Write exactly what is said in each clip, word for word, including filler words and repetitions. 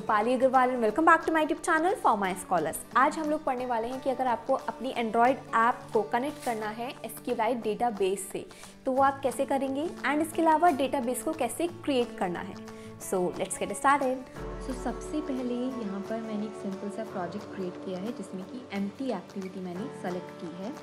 Rupali Agarwal and welcome back to my YouTube channel for my scholars. आज हम लोग पढ़ने वाले हैं कि अगर आपको अपनी एंड्रॉयड ऐप को कनेक्ट करना है एसक्यूएलाइट डेटाबेस से तो वो आप कैसे करेंगे एंड इसके अलावा डेटाबेस को कैसे क्रिएट करना है। So let's get started. So सबसे पहले यहाँ पर मैंने एक सिंपल सा प्रोजेक्ट क्रिएट किया है जिसमें कि एम्प्टी एक्टिविटी मैंने सेलेक्ट की है।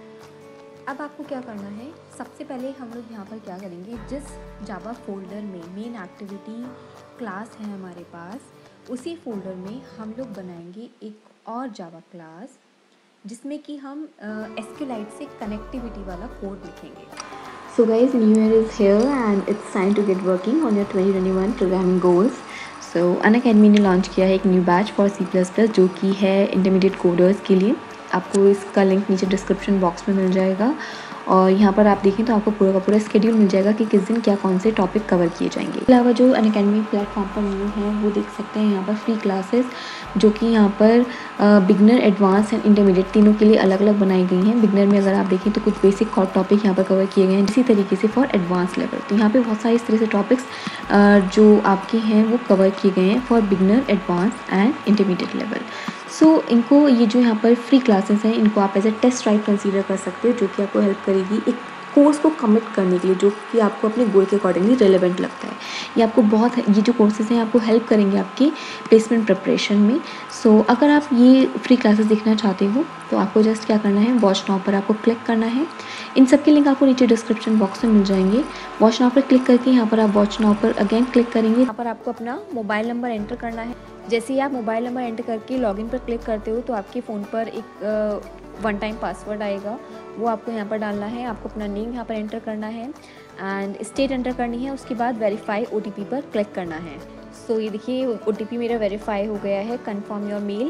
अब आपको क्या करना है, सबसे पहले हम लोग यहाँ पर क्या करेंगे, जिस जावा फोल्डर में मेन एक्टिविटी क्लास है हमारे पास, उसी फोल्डर में हम लोग बनाएंगे एक और जावा क्लास जिसमें कि हम एसक्यूएलाइट से कनेक्टिविटी वाला कोड लिखेंगे। So guys, new year is here and it's time to get working on your twenty twenty-one programming goals. So Unacademy ने लॉन्च किया है एक new batch for C plus plus जो कि है इंटरमीडिएट कोडर्स के लिए। आपको इसका लिंक नीचे डिस्क्रिप्शन बॉक्स में मिल जाएगा और यहाँ पर आप देखें तो आपको पूरा का पूरा स्केड्यूल मिल जाएगा कि किस दिन क्या कौन से टॉपिक कवर किए जाएंगे। इसके अलावा जो अनअकैडमी प्लेटफॉर्म पर न्यू है वो देख सकते हैं यहाँ पर फ्री क्लासेस जो कि यहाँ पर बिगनर, एडवांस एंड इंटरमीडिएट तीनों के लिए अलग अलग बनाई गई हैं। बिगनर में अगर आप देखें तो कुछ बेसिक टॉपिक यहाँ पर कवर किए गए हैं, इसी तरीके से फॉर एडवांस लेवल तो यहाँ पर बहुत सारे इस तरह से टॉपिक्स जो आपके हैं वो कवर किए गए हैं for beginner, advance and intermediate level. So so, इनको ये जो यहाँ पर फ्री क्लासेस हैं इनको आप as a test right consider कर सकते हो जो कि आपको हेल्प करेगी एक कोर्स को कमिट करने के लिए जो कि आपको अपने गोल के अकॉर्डिंगली रेलेवेंट लगता है। ये आपको बहुत ये जो कोर्सेज हैं आपको हेल्प करेंगे आपकी प्लेसमेंट प्रिपरेशन में। सो so, अगर आप ये फ्री क्लासेस देखना चाहते हो तो आपको जस्ट क्या करना है, वॉच नाउ पर आपको क्लिक करना है। इन सब के लिंक आपको नीचे डिस्क्रिप्शन बॉक्स में मिल जाएंगे। वॉच नाउ पर क्लिक करके यहाँ पर आप वॉच नाउ पर अगेन क्लिक करेंगे। यहाँ पर आपको अपना मोबाइल नंबर एंटर करना है। जैसे ही आप मोबाइल नंबर एंटर करके लॉगिन पर क्लिक करते हो तो आपके फ़ोन पर एक वन टाइम पासवर्ड आएगा, वो आपको यहाँ पर डालना है। आपको अपना नेम यहाँ पर एंटर करना है एंड स्टेट एंटर करनी है। उसके बाद वेरीफाई ओटीपी पर क्लिक करना है। सो so, ये देखिए ओटीपी मेरा वेरीफाई हो गया है, कंफर्म योर मेल।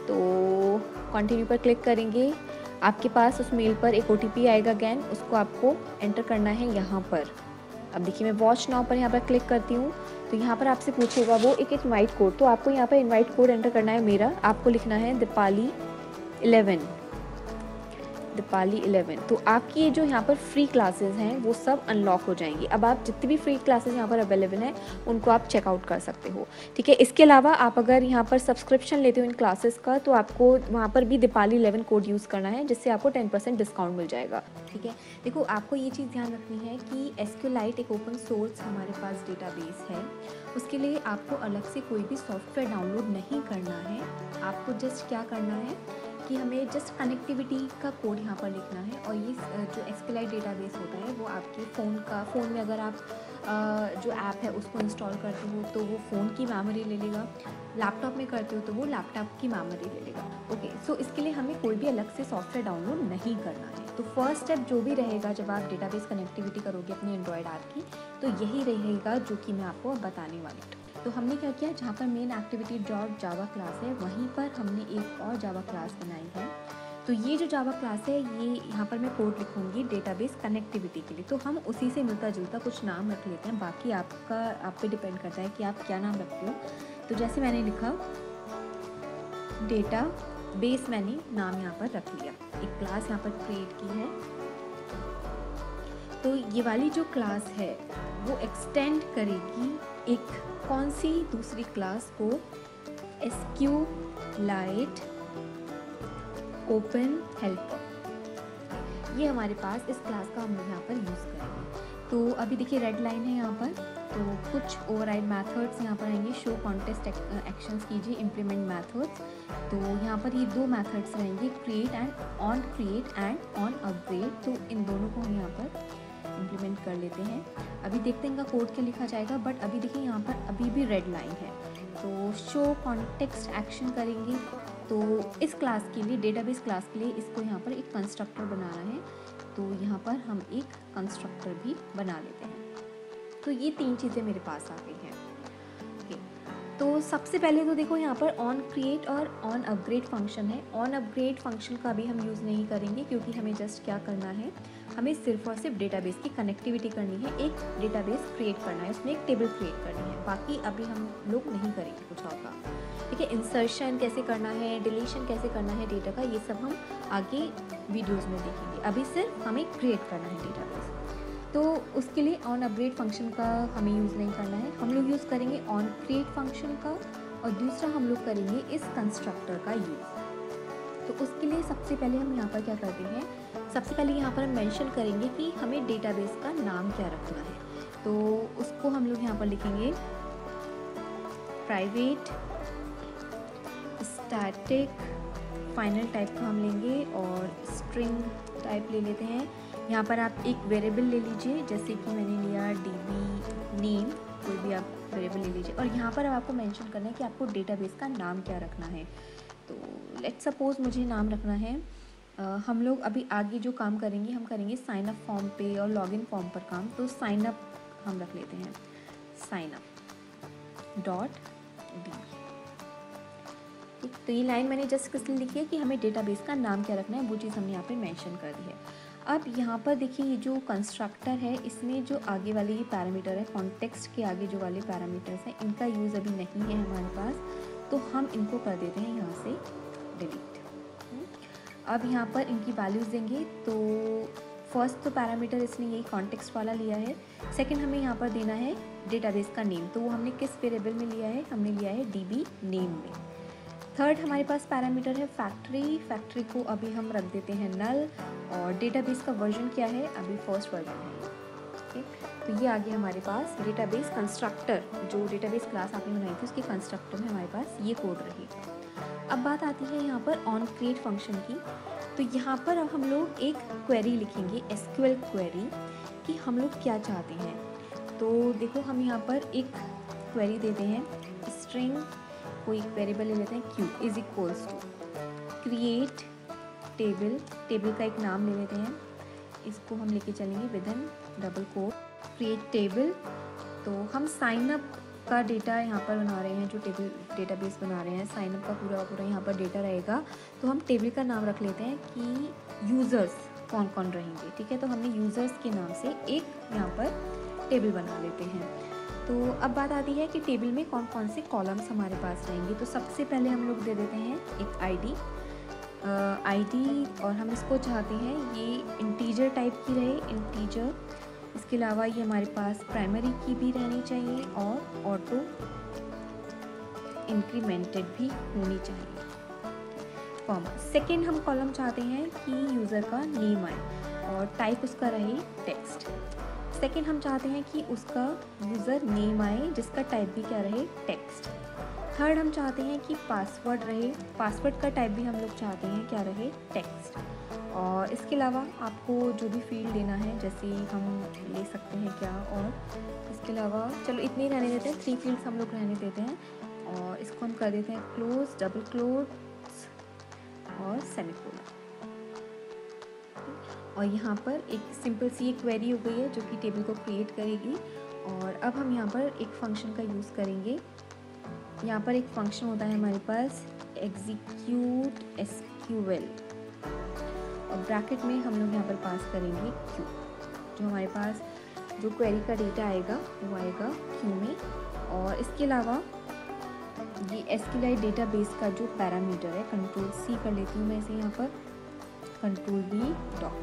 तो कंटिन्यू पर क्लिक करेंगे, आपके पास उस मेल पर एक ओटीपी आएगा अगैन, उसको आपको एंटर करना है यहाँ पर। अब देखिए मैं वॉच नाउ पर यहाँ पर क्लिक करती हूँ तो यहाँ पर आपसे पूछेगा वो एक इनवाइट कोड, तो आपको यहाँ पर इनवाइट कोड एंटर करना है। मेरा आपको लिखना है दीपाली इलेवन, दीपाली इलेवन। तो आपकी ये जो यहाँ पर फ्री क्लासेस हैं वो सब अनलॉक हो जाएंगी। अब आप जितनी भी फ्री क्लासेस यहाँ पर अवेलेबल हैं उनको आप चेकआउट कर सकते हो, ठीक है। इसके अलावा आप अगर यहाँ पर सब्सक्रिप्शन लेते हो इन क्लासेस का तो आपको वहाँ पर भी दीपाली इलेवन कोड यूज़ करना है जिससे आपको टेन परसेंट डिस्काउंट मिल जाएगा, ठीक है। देखो आपको ये चीज़ ध्यान रखनी है कि एसक्यूएलाइट एक ओपन सोर्स हमारे पास डेटाबेस है, उसके लिए आपको अलग से कोई भी सॉफ्टवेयर डाउनलोड नहीं करना है। आपको जस्ट क्या करना है कि हमें जस्ट कनेक्टिविटी का कोड यहाँ पर लिखना है और ये जो एसक्यूएलाइट डेटाबेस होता है वो आपके फ़ोन का फ़ोन में अगर आप जो ऐप है उसको इंस्टॉल करते हो तो वो फ़ोन की मेमोरी ले लेगा, लैपटॉप में करते हो तो वो लैपटॉप की मेमोरी ले लेगा, ओके। सो इसके लिए हमें कोई भी अलग से सॉफ्टवेयर डाउनलोड नहीं करना है। तो फर्स्ट स्टेप जो भी रहेगा जब आप डेटाबेस कनेक्टिविटी करोगे अपनी एंड्रॉयड ऐप की तो यही रहेगा जो कि मैं आपको बताने वाली हूँ। तो हमने क्या किया, जहाँ पर main activity dot Java class है वहीं पर हमने एक और जावा क्लास बनाई है। तो ये जो जावा क्लास है ये यहाँ पर मैं कोड लिखूँगी डेटाबेस कनेक्टिविटी के लिए, तो हम उसी से मिलता जुलता कुछ नाम रख लेते हैं। बाकी आपका आप पे डिपेंड करता है कि आप क्या नाम रखते हो। तो जैसे मैंने लिखा डेटा बेस, मैंने नाम यहाँ पर रख लिया, एक क्लास यहाँ पर क्रिएट की है। तो ये वाली जो क्लास है वो एक्सटेंड करेगी एक कौन सी दूसरी क्लास को, एसक्यूएलाइट ओपन हेल्पर। ये हमारे पास इस क्लास का हम लोग यहाँ पर यूज़ करेंगे। तो अभी देखिए रेड लाइन है यहाँ पर, तो कुछ ओवरराइड मेथड्स यहाँ पर आएंगे, शो कॉन्टेस्ट एक्शंस कीजिए, इम्प्लीमेंट मेथड्स। तो यहाँ पर ये दो मेथड्स रहेंगे, create and on create and on upgrade. तो इन दोनों को हम यहाँ पर इम्प्लीमेंट कर लेते हैं। अभी देखते हैं इनका कोड क्या लिखा जाएगा, बट अभी देखिए यहाँ पर अभी भी रेड लाइन है। तो शो कॉन्टेक्स्ट एक्शन करेंगे तो इस क्लास के लिए, डेटाबेस क्लास के लिए इसको यहाँ पर एक कंस्ट्रक्टर बनाना है। तो यहाँ पर हम एक कंस्ट्रक्टर भी बना लेते हैं। तो ये तीन चीज़ें मेरे पास आ गई हैं, ओके। तो सबसे पहले तो देखो यहाँ पर ऑन क्रिएट और ऑन अपग्रेड फंक्शन है। ऑन अपग्रेड फंक्शन का भी हम यूज़ नहीं करेंगे क्योंकि हमें जस्ट क्या करना है, हमें सिर्फ और सिर्फ डेटाबेस की कनेक्टिविटी करनी है, एक डेटाबेस क्रिएट करना है, उसमें एक टेबल क्रिएट करनी है। बाकी अभी हम लोग नहीं करेंगे कुछ और काम, ठीक है। इंसर्शन कैसे करना है, डिलीशन कैसे करना है डेटा का, ये सब हम आगे वीडियोज़ में देखेंगे। अभी सिर्फ हमें क्रिएट करना है डेटाबेस। तो उसके लिए ऑन अपग्रेड फंक्शन का हमें यूज़ नहीं करना है, हम लोग यूज़ करेंगे ऑन क्रिएट फंक्शन का और दूसरा हम लोग करेंगे इस कंस्ट्रक्टर का यूज़। तो उसके लिए सबसे पहले हम यहाँ पर क्या करते हैं, सबसे पहले यहाँ पर हम मेंशन करेंगे कि हमें डेटाबेस का नाम क्या रखना है। तो उसको हम लोग यहाँ पर लिखेंगे प्राइवेट स्टैटिक फाइनल टाइप का हम लेंगे और स्ट्रिंग टाइप ले लेते हैं। यहाँ पर आप एक वेरिएबल ले लीजिए, जैसे कि मैंने लिया डीबी नेम, कोई भी आप वेरिएबल ले लीजिए। और यहाँ पर आपको मेंशन करना है कि आपको डेटाबेस का नाम क्या रखना है। तो लेट्स सपोज मुझे नाम रखना है, आ, हम लोग अभी आगे जो काम करेंगे हम करेंगे साइन अप फॉर्म पे और लॉगिन फॉर्म पर काम। तो साइन अप हम रख लेते हैं साइन अप डॉट डी। तो ये लाइन मैंने जस्ट किस लिए लिखी है कि हमें डेटाबेस का नाम क्या रखना है, वो चीज़ हमने यहाँ पे मेंशन कर दी है। अब यहाँ पर देखिए ये जो कंस्ट्रक्टर है इसमें जो आगे वाले ये पैरामीटर है, कॉन्टेक्स्ट के आगे जो वाले पैरामीटर्स हैं इनका यूज़ अभी नहीं है हमारे पास, तो हम इनको कर देते हैं यहाँ से डिलीट। अब यहाँ पर इनकी वैल्यूज़ देंगे। तो फर्स्ट तो पैरामीटर इसने यही कॉन्टेक्स्ट वाला लिया है। सेकंड हमें यहाँ पर देना है डेटाबेस का नेम, तो वो हमने किस वेरिएबल में लिया है, हमने लिया है डीबी नेम में। थर्ड हमारे पास पैरामीटर है फैक्ट्री, फैक्ट्री को अभी हम रख देते हैं नल। और डेटाबेस का वर्जन क्या है, अभी फर्स्ट वर्जन है। ओके, तो ये आ गया हमारे पास डेटाबेस कंस्ट्रक्टर, जो डेटाबेस क्लास आपने बनाई थी उसके कंस्ट्रक्टर में हमारे पास ये कोड रही। अब बात आती है यहाँ पर ऑन क्रिएट फंक्शन की। तो यहाँ पर अब हम लोग एक क्वेरी लिखेंगे, एसक्यूएल क्वेरी, कि हम लोग क्या चाहते हैं। तो देखो हम यहाँ पर एक क्वेरी देते हैं, स्ट्रिंग कोई एक वेरिएबल ले लेते हैं Q is equals to create table, table का एक नाम ले लेते हैं, इसको हम लेके चलेंगे with in double quote create table. तो हम साइन अप का डेटा यहाँ पर बना रहे हैं, जो टेबल डेटाबेस बना रहे हैं, साइन अप का पूरा पूरा यहाँ पर डेटा रहेगा। तो हम टेबल का नाम रख लेते हैं कि यूज़र्स कौन कौन रहेंगे। ठीक है, तो हमने यूज़र्स के नाम से एक यहाँ पर टेबल बना लेते हैं। तो अब बात आती है कि टेबल में कौन कौन से कॉलम्स हमारे पास रहेंगे। तो सबसे पहले हम लोग दे देते हैं एक आईडी, आईडी और हम इसको चाहते हैं ये इंटीजर टाइप की रहे, इंटीजर। इसके अलावा ये हमारे पास प्राइमरी की भी रहनी चाहिए और ऑटो इंक्रीमेंटेड भी होनी चाहिए, कॉमा। सेकेंड हम कॉलम चाहते हैं कि यूज़र का नेम आए और टाइप उसका रहे टेक्स्ट। सेकेंड हम चाहते हैं कि उसका यूज़र नेम आए जिसका टाइप भी क्या रहे टेक्स्ट। थर्ड हम चाहते हैं कि पासवर्ड रहे, पासवर्ड का टाइप भी हम लोग चाहते हैं क्या रहे टेक्स्ट। और इसके अलावा आपको जो भी फील्ड लेना है, जैसे हम ले सकते हैं क्या, और इसके अलावा चलो इतने ही रहने देते हैं, थ्री फील्ड्स हम लोग रहने देते हैं। और इसको हम कर देते हैं क्लोज, डबल क्लोज और सेमीकोलन। और यहाँ पर एक सिंपल सी एक क्वेरी हो गई है जो कि टेबल को क्रिएट करेगी। और अब हम यहाँ पर एक फंक्शन का यूज़ करेंगे। यहाँ पर एक फंक्शन होता है हमारे पास एग्जीक्यूट एसक्यूएल, और ब्रैकेट में हम लोग यहाँ पर पास करेंगे क्यू। जो हमारे पास जो क्वेरी का डेटा आएगा वो आएगा क्यू में। और इसके अलावा ये एसक्यूएल डेटाबेस का जो पैरामीटर है, कंट्रोल सी कर लेती हूँ मैं इसे यहाँ पर, कंट्रोल बी डॉट।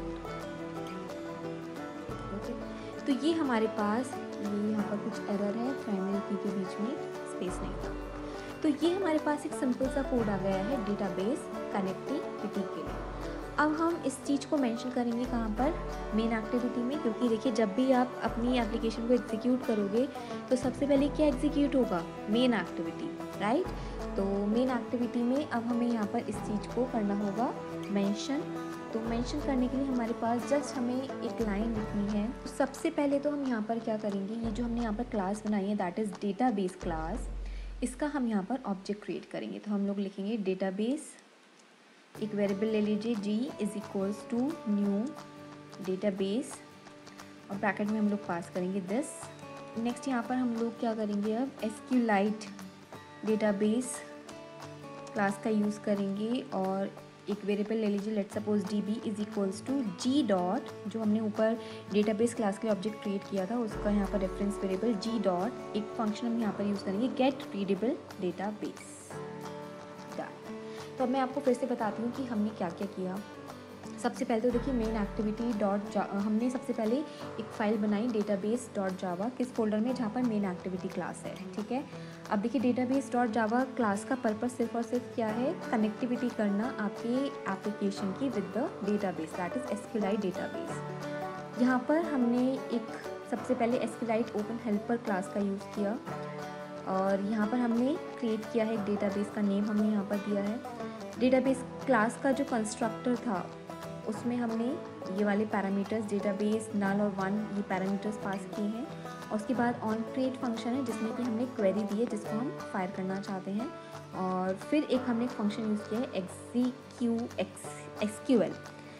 ओके, तो ये हमारे पास ये यहाँ पर कुछ एरर है, प्राइमरी की के बीच में स्पेस नहीं था। तो ये हमारे पास एक सिंपल सा कोड आ गया है डेटाबेस कनेक्टिविटी के लिए। अब हम इस चीज़ को मेंशन करेंगे कहाँ पर, मेन एक्टिविटी में, क्योंकि देखिए जब भी आप अपनी एप्लीकेशन को एग्जीक्यूट करोगे तो सबसे पहले क्या एग्जीक्यूट होगा, मेन एक्टिविटी, राइट। तो मेन एक्टिविटी में अब हमें यहाँ पर इस चीज़ को करना होगा मेंशन। तो मेंशन करने के लिए हमारे पास जस्ट हमें एक लाइन लिखनी है। तो सबसे पहले तो हम यहाँ पर क्या करेंगे, ये जो हमने यहाँ पर क्लास बनाई है दैट इज़ डेटाबेस क्लास, इसका हम यहाँ पर ऑब्जेक्ट क्रिएट करेंगे। तो हम लोग लिखेंगे डेटाबेस, एक वेरिएबल ले लीजिए G is equals to new database, और ब्रैकेट में हम लोग पास करेंगे दिस। नेक्स्ट यहाँ पर हम लोग क्या करेंगे, अब एसक्यूलाइट डेटाबेस क्लास का यूज़ करेंगे और एक वेरिएबल ले लीजिए, let's suppose D B is equals to G dot, जो हमने ऊपर डेटाबेस क्लास के लिए ऑब्जेक्ट क्रिएट किया था उसका यहाँ पर रेफरेंस वेरिएबल जी डॉट, एक फंक्शन हम यहाँ पर यूज़ करेंगे गेट रीडेबल डेटाबेस। तो अब मैं आपको फिर से बताती हूँ कि हमने क्या क्या किया। सबसे पहले तो देखिए मेन एक्टिविटी डॉट हमने सबसे पहले एक फ़ाइल बनाई डेटाबेस डॉट जावा किस फोल्डर में, जहाँ पर मेन एक्टिविटी क्लास है, ठीक है। अब देखिए डेटाबेस डॉट जावा क्लास का पर्पस सिर्फ और सिर्फ क्या है, कनेक्टिविटी करना आपके एप्लीकेशन की with the database, that is SQLite database. यहाँ पर हमने एक सबसे पहले एसक्यूएलाइट ओपन हेल्पर क्लास का यूज़ किया और यहाँ पर हमने क्रिएट किया है एक डेटाबेस का नेम हमने यहाँ पर दिया है। डेटाबेस क्लास का जो कंस्ट्रक्टर था उसमें हमने ये वाले पैरामीटर्स डेटाबेस नल और वन ये पैरामीटर्स पास किए हैं और उसके बाद ऑन क्रिएट फंक्शन है जिसमें कि हमने क्वेरी दी है जिसको हम फायर करना चाहते हैं और फिर एक हमने फंक्शन यूज़ किया है एक्जीक्यू एक्स एसक्यूएल,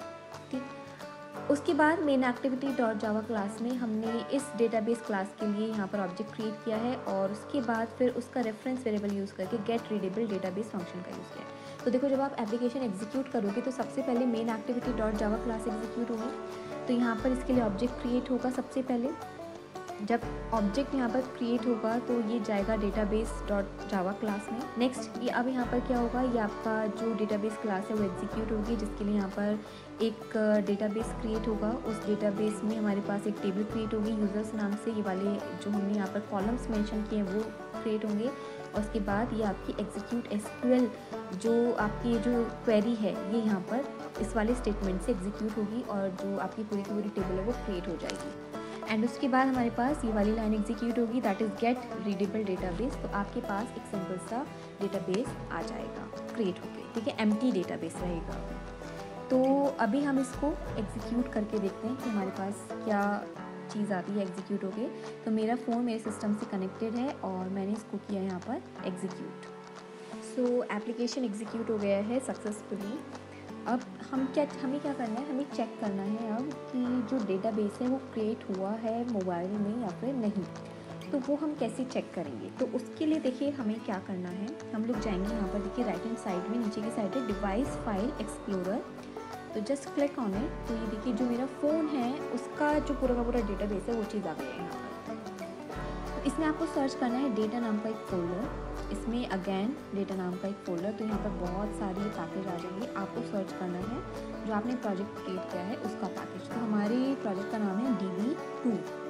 ठीक। उसके बाद main activity dot Java class में हमने इस डेटाबेस क्लास के लिए यहाँ पर ऑब्जेक्ट क्रिएट किया है और उसके बाद फिर उसका रेफरेंस वेरिएबल यूज़ करके गेट रीडेबल डेटाबेस फंक्शन का यूज़ किया है। तो देखो जब आप एप्लीकेशन एग्जीक्यूट करोगे तो सबसे पहले main activity dot Java class execute होगी, तो यहाँ पर इसके लिए ऑब्जेक्ट क्रिएट होगा। सबसे पहले जब ऑब्जेक्ट यहाँ पर क्रिएट होगा तो ये जाएगा डेटाबेस डॉट जावा क्लास में। नेक्स्ट ये अब यहाँ पर क्या होगा, ये आपका जो डेटाबेस क्लास है वो एग्जीक्यूट होगी जिसके लिए यहाँ पर एक डेटाबेस क्रिएट होगा। उस डेटाबेस में हमारे पास एक टेबल क्रिएट होगी यूज़र्स नाम से, ये वाले जो हमने यहाँ पर कॉलम्स मेंशन किए हैं वो क्रिएट होंगे और उसके बाद ये आपकी एग्जीक्यूट एसक्यूएल जो आपकी जो क्वेरी है ये यहाँ पर इस वाले स्टेटमेंट से एग्जीक्यूट होगी और जो आपकी पूरी की पूरी टेबल है वो क्रिएट हो जाएगी। एंड उसके बाद हमारे पास ये वाली लाइन एग्जीक्यूट होगी that is get readable database, तो आपके पास एक सिंपल सा डेटाबेस आ जाएगा क्रिएट होके, ठीक है, एम्प्टी डेटाबेस रहेगा। तो अभी हम इसको एग्जीक्यूट करके देखते हैं कि हमारे पास क्या चीज़ आती है एग्जीक्यूट होके। तो मेरा फ़ोन मेरे सिस्टम से कनेक्टेड है और मैंने इसको किया यहाँ पर एग्जीक्यूट। सो एप्लीकेशन एग्जीक्यूट हो गया है सक्सेसफुली। अब हम क्या हमें क्या करना है, हमें चेक करना है अब कि जो डेटाबेस है वो क्रिएट हुआ है मोबाइल में या फिर नहीं। तो वो हम कैसे चेक करेंगे, तो उसके लिए देखिए हमें क्या करना है, हम लोग जाएंगे यहाँ पर देखिए राइट हैंड साइड में नीचे की साइड है डिवाइस फाइल एक्सप्लोरर, तो जस्ट क्लिक ऑन इट। तो ये देखिए जो मेरा फ़ोन है उसका जो पूरा का पूरा डेटाबेस है वो चीज़ आ गई है यहाँ पर। तो इसमें आपको सर्च करना है डेटा नाम का एक फ़ोल्डर, इसमें अगेन डेटा नाम का एक फ़ोल्डर, तो यहाँ पर बहुत सारी पैकेज आ जाएंगे। आपको सर्च करना है जो आपने प्रोजेक्ट क्रिएट किया है उसका पैकेज। तो हमारे प्रोजेक्ट का नाम है डी बी टू,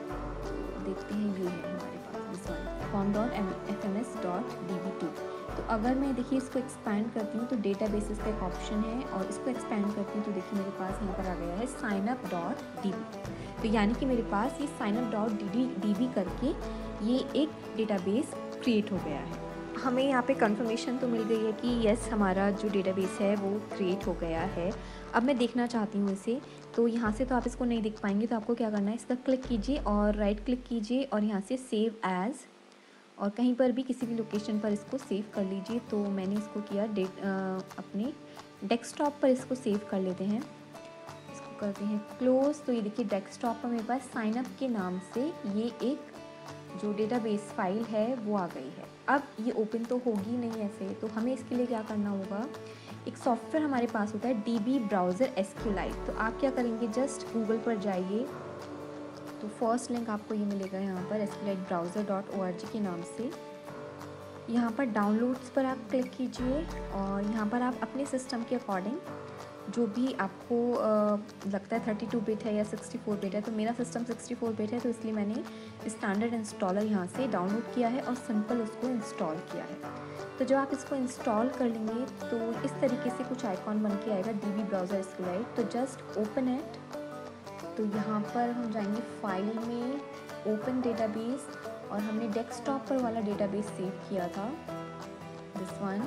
देखते हैं ये है हमारे पास this one form dot F M S dot D B two. तो अगर मैं देखिए इसको एक्सपैंड करती हूँ तो डेटा बेसिस का एक ऑप्शन है और इसको एक्सपैंड करती हूँ तो देखिए मेरे पास यहाँ पर आ गया है sign up dot D B. तो यानी कि मेरे पास ये sign up dot D B करके ये एक डेटाबेस क्रिएट हो गया है। हमें यहाँ पे कंफर्मेशन तो मिल गई है कि यस हमारा जो डेटाबेस है वो क्रिएट हो गया है। अब मैं देखना चाहती हूँ इसे, तो यहाँ से तो आप इसको नहीं देख पाएंगे, तो आपको क्या करना है, इसका क्लिक कीजिए और राइट क्लिक कीजिए और यहाँ से सेव एज़ और कहीं पर भी किसी भी लोकेशन पर इसको सेव कर लीजिए। तो मैंने इसको किया डेट अपने डेस्कटॉप पर इसको सेव कर लेते हैं, इसको करते हैं क्लोज। तो ये देखिए डेस्कटॉप पर मेरे पास साइन अप के नाम से ये एक जो डेटाबेस फाइल है वो आ गई है। अब ये ओपन तो होगी नहीं ऐसे, तो हमें इसके लिए क्या करना होगा, एक सॉफ्टवेयर हमारे पास होता है डी बी ब्राउज़र एसक्यूएलाइट। तो आप क्या करेंगे, जस्ट गूगल पर जाइए, तो फर्स्ट लिंक आपको ये मिलेगा यहाँ पर SQLite browser dot O R G के नाम से। यहाँ पर डाउनलोड्स पर आप क्लिक कीजिए और यहाँ पर आप अपने सिस्टम के अकॉर्डिंग जो भी आपको आ, लगता है थर्टी टू बिट है या सिक्सटी फोर बिट है, तो मेरा सिस्टम सिक्सटी फोर बिट है तो इसलिए मैंने स्टैंडर्ड इंस्टॉलर यहाँ से डाउनलोड किया है और सिंपल उसको इंस्टॉल किया है। तो जब आप इसको इंस्टॉल कर लेंगे तो इस तरीके से कुछ आइकॉन बन के आएगा डी बी ब्राउज़र एसक्यूएलाइट। तो जस्ट ओपन इट, तो यहाँ पर हम जाएंगे फाइल में ओपन डेटाबेस और हमने डेस्कटॉप पर वाला डेटाबेस सेव किया था दिस वन।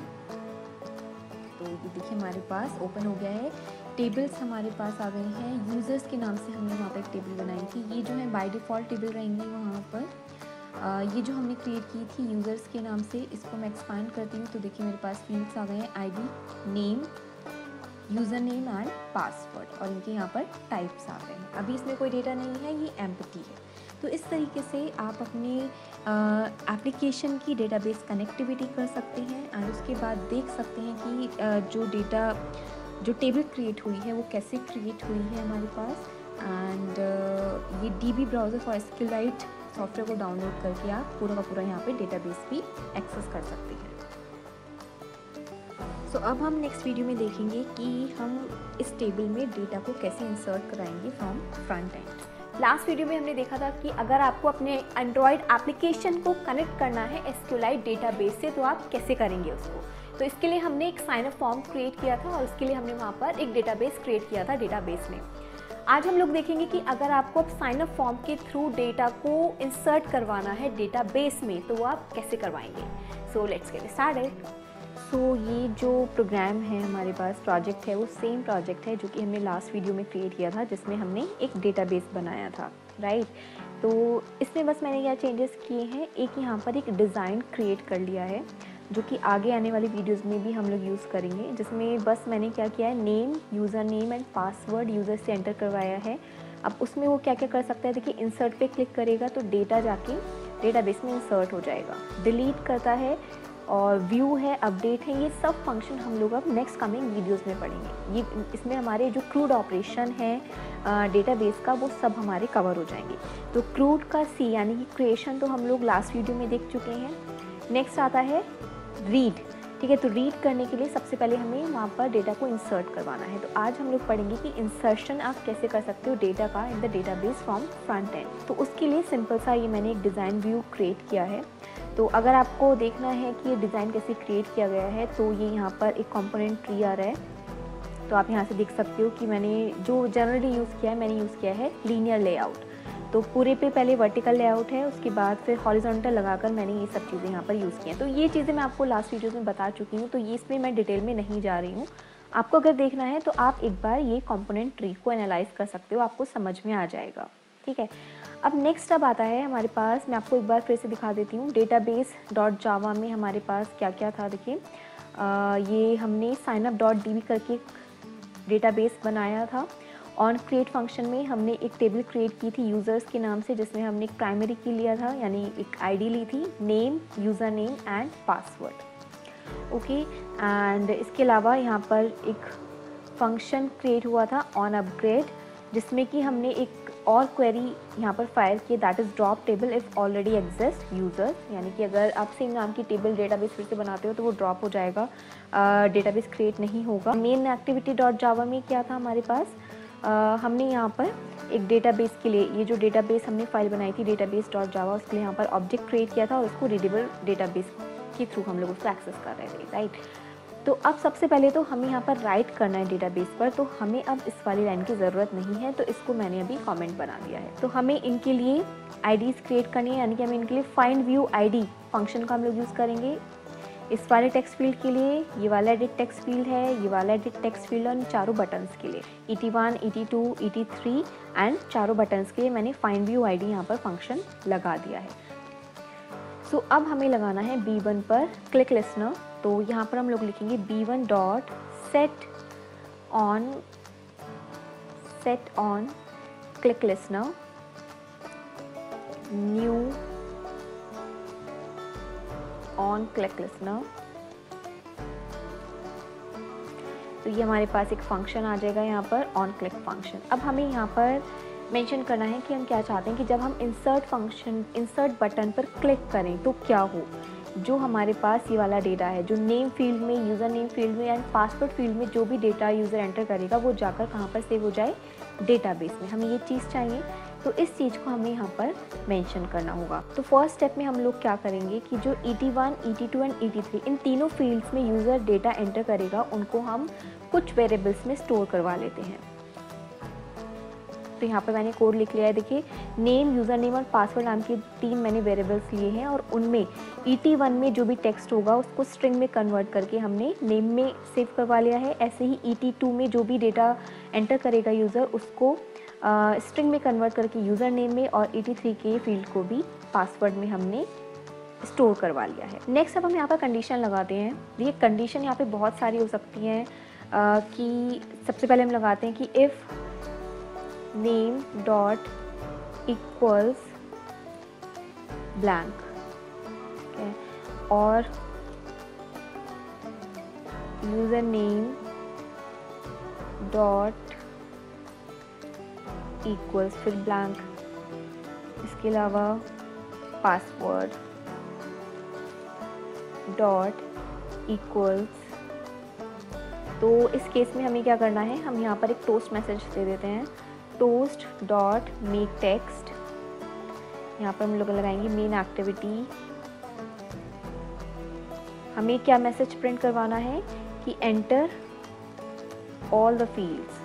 तो ये देखिए हमारे पास ओपन हो गया है, टेबल्स हमारे पास आ गए हैं। यूज़र्स के नाम से हमने वहाँ पर एक टेबल बनाई थी, ये जो है बाय डिफ़ॉल्ट टेबल रहेंगी वहाँ पर। आ, ये जो हमने क्रिएट की थी यूज़र्स के नाम से, इसको मैं एक्सपांड करती हूँ तो देखिए मेरे पास फील्ड्स आ गए हैं I D, name, user name and password और इनके यहाँ पर टाइप्स आ गए हैं। अभी इसमें कोई डेटा नहीं है, ये एम्प्टी है। तो इस तरीके से आप अपने एप्लीकेशन की डेटाबेस कनेक्टिविटी कर सकते हैं एंड उसके बाद देख सकते हैं कि आ, जो डेटा जो टेबल क्रिएट हुई है वो कैसे क्रिएट हुई है हमारे पास। एंड ये D B browser for SQLite software को डाउनलोड करके आप पूरा का पूरा यहाँ पे डेटाबेस भी एक्सेस कर सकते हैं। सो so, अब हम नेक्स्ट वीडियो में देखेंगे कि हम इस टेबल में डेटा को कैसे इंसर्ट कराएंगे from front end. Last video में हमने देखा था कि अगर आपको अपने एंड्रॉयड एप्लीकेशन को कनेक्ट करना है एसक्यूएलाइट डेटाबेस से तो आप कैसे करेंगे उसको। तो इसके लिए हमने एक साइन अप फॉर्म क्रिएट किया था और इसके लिए हमने वहाँ पर एक डेटाबेस क्रिएट किया था डेटाबेस में। आज हम लोग देखेंगे कि अगर आपको अब साइन अप फॉर्म के थ्रू डेटा को इंसर्ट करवाना है डेटाबेस में तो आप कैसे करवाएंगे। So let's get started. So ये जो प्रोग्राम है हमारे पास प्रोजेक्ट है वो सेम प्रोजेक्ट है जो कि हमने लास्ट वीडियो में क्रिएट किया था जिसमें हमने एक डेटाबेस बनाया था, राइट। तो इसमें बस मैंने क्या चेंजेस किए हैं, एक यहाँ पर एक डिज़ाइन क्रिएट कर लिया है जो कि आगे आने वाली वीडियोस में भी हम लोग यूज़ करेंगे, जिसमें बस मैंने क्या किया है, name, user name and password user से एंटर करवाया है। अब उसमें वो क्या क्या कर सकता है, देखिए इंसर्ट पे क्लिक करेगा तो डेटा जाके डेटाबेस में इंसर्ट हो जाएगा, डिलीट करता है और व्यू है, अपडेट है, ये सब फंक्शन हम लोग अब नेक्स्ट कमिंग वीडियोस में पढ़ेंगे। ये इसमें हमारे जो क्रूड ऑपरेशन है डेटाबेस का वो सब हमारे कवर हो जाएंगे। तो क्रूड का सी यानी कि क्रिएशन तो हम लोग लास्ट वीडियो में देख चुके हैं। नेक्स्ट आता है रीड, ठीक है। तो रीड करने के लिए सबसे पहले हमें वहाँ पर डेटा को इंसर्ट करवाना है। तो आज हम लोग पढ़ेंगे कि इंसर्शन आप कैसे कर सकते हो डेटा का in the database from front end. तो उसके लिए सिंपल सा ये मैंने एक डिज़ाइन व्यू क्रिएट किया है। तो अगर आपको देखना है कि ये डिज़ाइन कैसे क्रिएट किया गया है तो ये यहाँ पर एक कंपोनेंट ट्री आ रहा है। तो आप यहाँ से देख सकते हो कि मैंने जो जनरली यूज़ किया है, मैंने यूज़ किया है लीनियर लेआउट। तो पूरे पे पहले वर्टिकल लेआउट है, उसके बाद फिर हॉरिजॉन्टल लगाकर मैंने ये सब चीज़ें यहाँ पर यूज़ की हैं। तो ये चीज़ें मैं आपको लास्ट वीडियोस में बता चुकी हूँ, तो ये इसमें मैं डिटेल में नहीं जा रही हूँ। आपको अगर देखना है तो आप एक बार ये कंपोनेंट ट्री को एनालाइज कर सकते हो, आपको समझ में आ जाएगा, ठीक है। अब नेक्स्ट अब आता है हमारे पास, मैं आपको एक बार फिर से दिखा देती हूँ, डेटाबेस डॉट जावा में हमारे पास क्या क्या था। देखिए ये हमने sign up dot D B करके डेटाबेस बनाया था। ऑन क्रिएट फंक्शन में हमने एक टेबल क्रिएट की थी यूज़र्स के नाम से, जिसमें हमने एक प्राइमरी की लिया था, यानी एक आईडी ली थी, name, user name and password, okay. And इसके अलावा यहाँ पर एक फंक्शन क्रिएट हुआ था ऑन अपग्रेड, जिसमें कि हमने एक और क्वेरी यहाँ पर फायर की, that is drop table if already exist users, यानी कि अगर आप सेम नाम की टेबल डेटाबेस फिर से बनाते हो तो वो ड्रॉप हो जाएगा, डेटाबेस क्रिएट नहीं होगा। मेन एक्टिविटी डॉट जावा में क्या था हमारे पास, Uh, हमने यहाँ पर एक डेटाबेस के लिए, ये जो डेटाबेस हमने फाइल बनाई थी डेटाबेस डॉट जावा, उसके लिए यहाँ पर ऑब्जेक्ट क्रिएट किया था और उसको रीडेबल डेटाबेस के थ्रू हम लोग उसको एक्सेस कर रहे थे, राइट। तो अब सबसे पहले तो हमें यहाँ पर राइट करना है डेटाबेस पर, तो हमें अब इस वाली लाइन की ज़रूरत नहीं है, तो इसको मैंने अभी कमेंट बना दिया है। तो हमें इनके लिए आईडीज़ क्रिएट करनी है, यानी कि हमें इनके लिए फाइंड व्यू आईडी फंक्शन का हम लोग यूज़ करेंगे। इस वाले टेक्स्ट फील्ड के लिए ये वाला एडिट टेक्स्ट फील्ड है, ये वाला एडिट टेक्स्ट फील्ड, और चारों बटन्स के लिए E T one, E T two, E T three and चारों बटन्स के लिए मैंने फाइंड व्यू आईडी यहाँ पर फंक्शन लगा दिया है। सो so, अब हमें लगाना है बी वन पर क्लिक लिसनर। तो यहाँ पर हम लोग लिखेंगे B one dot set on set on click listener new on click listener. तो ये हमारे पास एक फंक्शन आ जाएगा यहाँ पर ऑन क्लिक फंक्शन। अब हमें यहाँ पर मेंशन करना है कि हम क्या चाहते हैं कि जब हम इंसर्ट फंक्शन इंसर्ट बटन पर क्लिक करें तो क्या हो, जो हमारे पास ये वाला डेटा है, जो नेम फील्ड में, यूज़र नेम फील्ड में एंड पासवर्ड फील्ड में जो भी डेटा यूज़र एंटर करेगा वो जाकर कहाँ पर सेव हो जाए, डेटाबेस में। हमें ये चीज़ चाहिए, तो इस चीज़ को हमें यहाँ पर मेंशन करना होगा। तो फर्स्ट स्टेप में हम लोग क्या करेंगे कि जो E T one, E T two and E T three इन तीनों फील्ड्स में यूज़र डेटा एंटर करेगा, उनको हम कुछ वेरिएबल्स में स्टोर करवा लेते हैं। तो यहाँ पर मैंने कोड लिख लिया है, देखिए नेम, यूज़र नेम और पासवर्ड नाम के तीन मैंने वेरिएबल्स लिए हैं और उनमें ई टी वन में जो भी टेक्स्ट होगा उसको स्ट्रिंग में कन्वर्ट करके हमने नेम में सेव करवा लिया है। ऐसे ही ई टी टू में जो भी डेटा एंटर करेगा यूज़र उसको स्ट्रिंग uh, में कन्वर्ट करके यूज़र नेम में, और ई टी थ्री के फील्ड को भी पासवर्ड में हमने स्टोर करवा लिया है। नेक्स्ट अब हम यहाँ पर कंडीशन लगाते हैं। ये कंडीशन यहाँ पे बहुत सारी हो सकती हैं uh, कि सबसे पहले हम लगाते हैं कि if name dot equals blank, और यूज़र नेम डॉट इक्वल्स फिर ब्लैंक। इसके अलावा पासवर्ड डॉट इक्वल्स तो इस केस में हमें क्या करना है, हम यहाँ पर एक टोस्ट मैसेज दे देते हैं, टोस्ट डॉट मेक टेक्स्ट। यहाँ पर हम लोग लगाएंगे मेन एक्टिविटी। हमें क्या मैसेज प्रिंट करवाना है कि enter all the fields,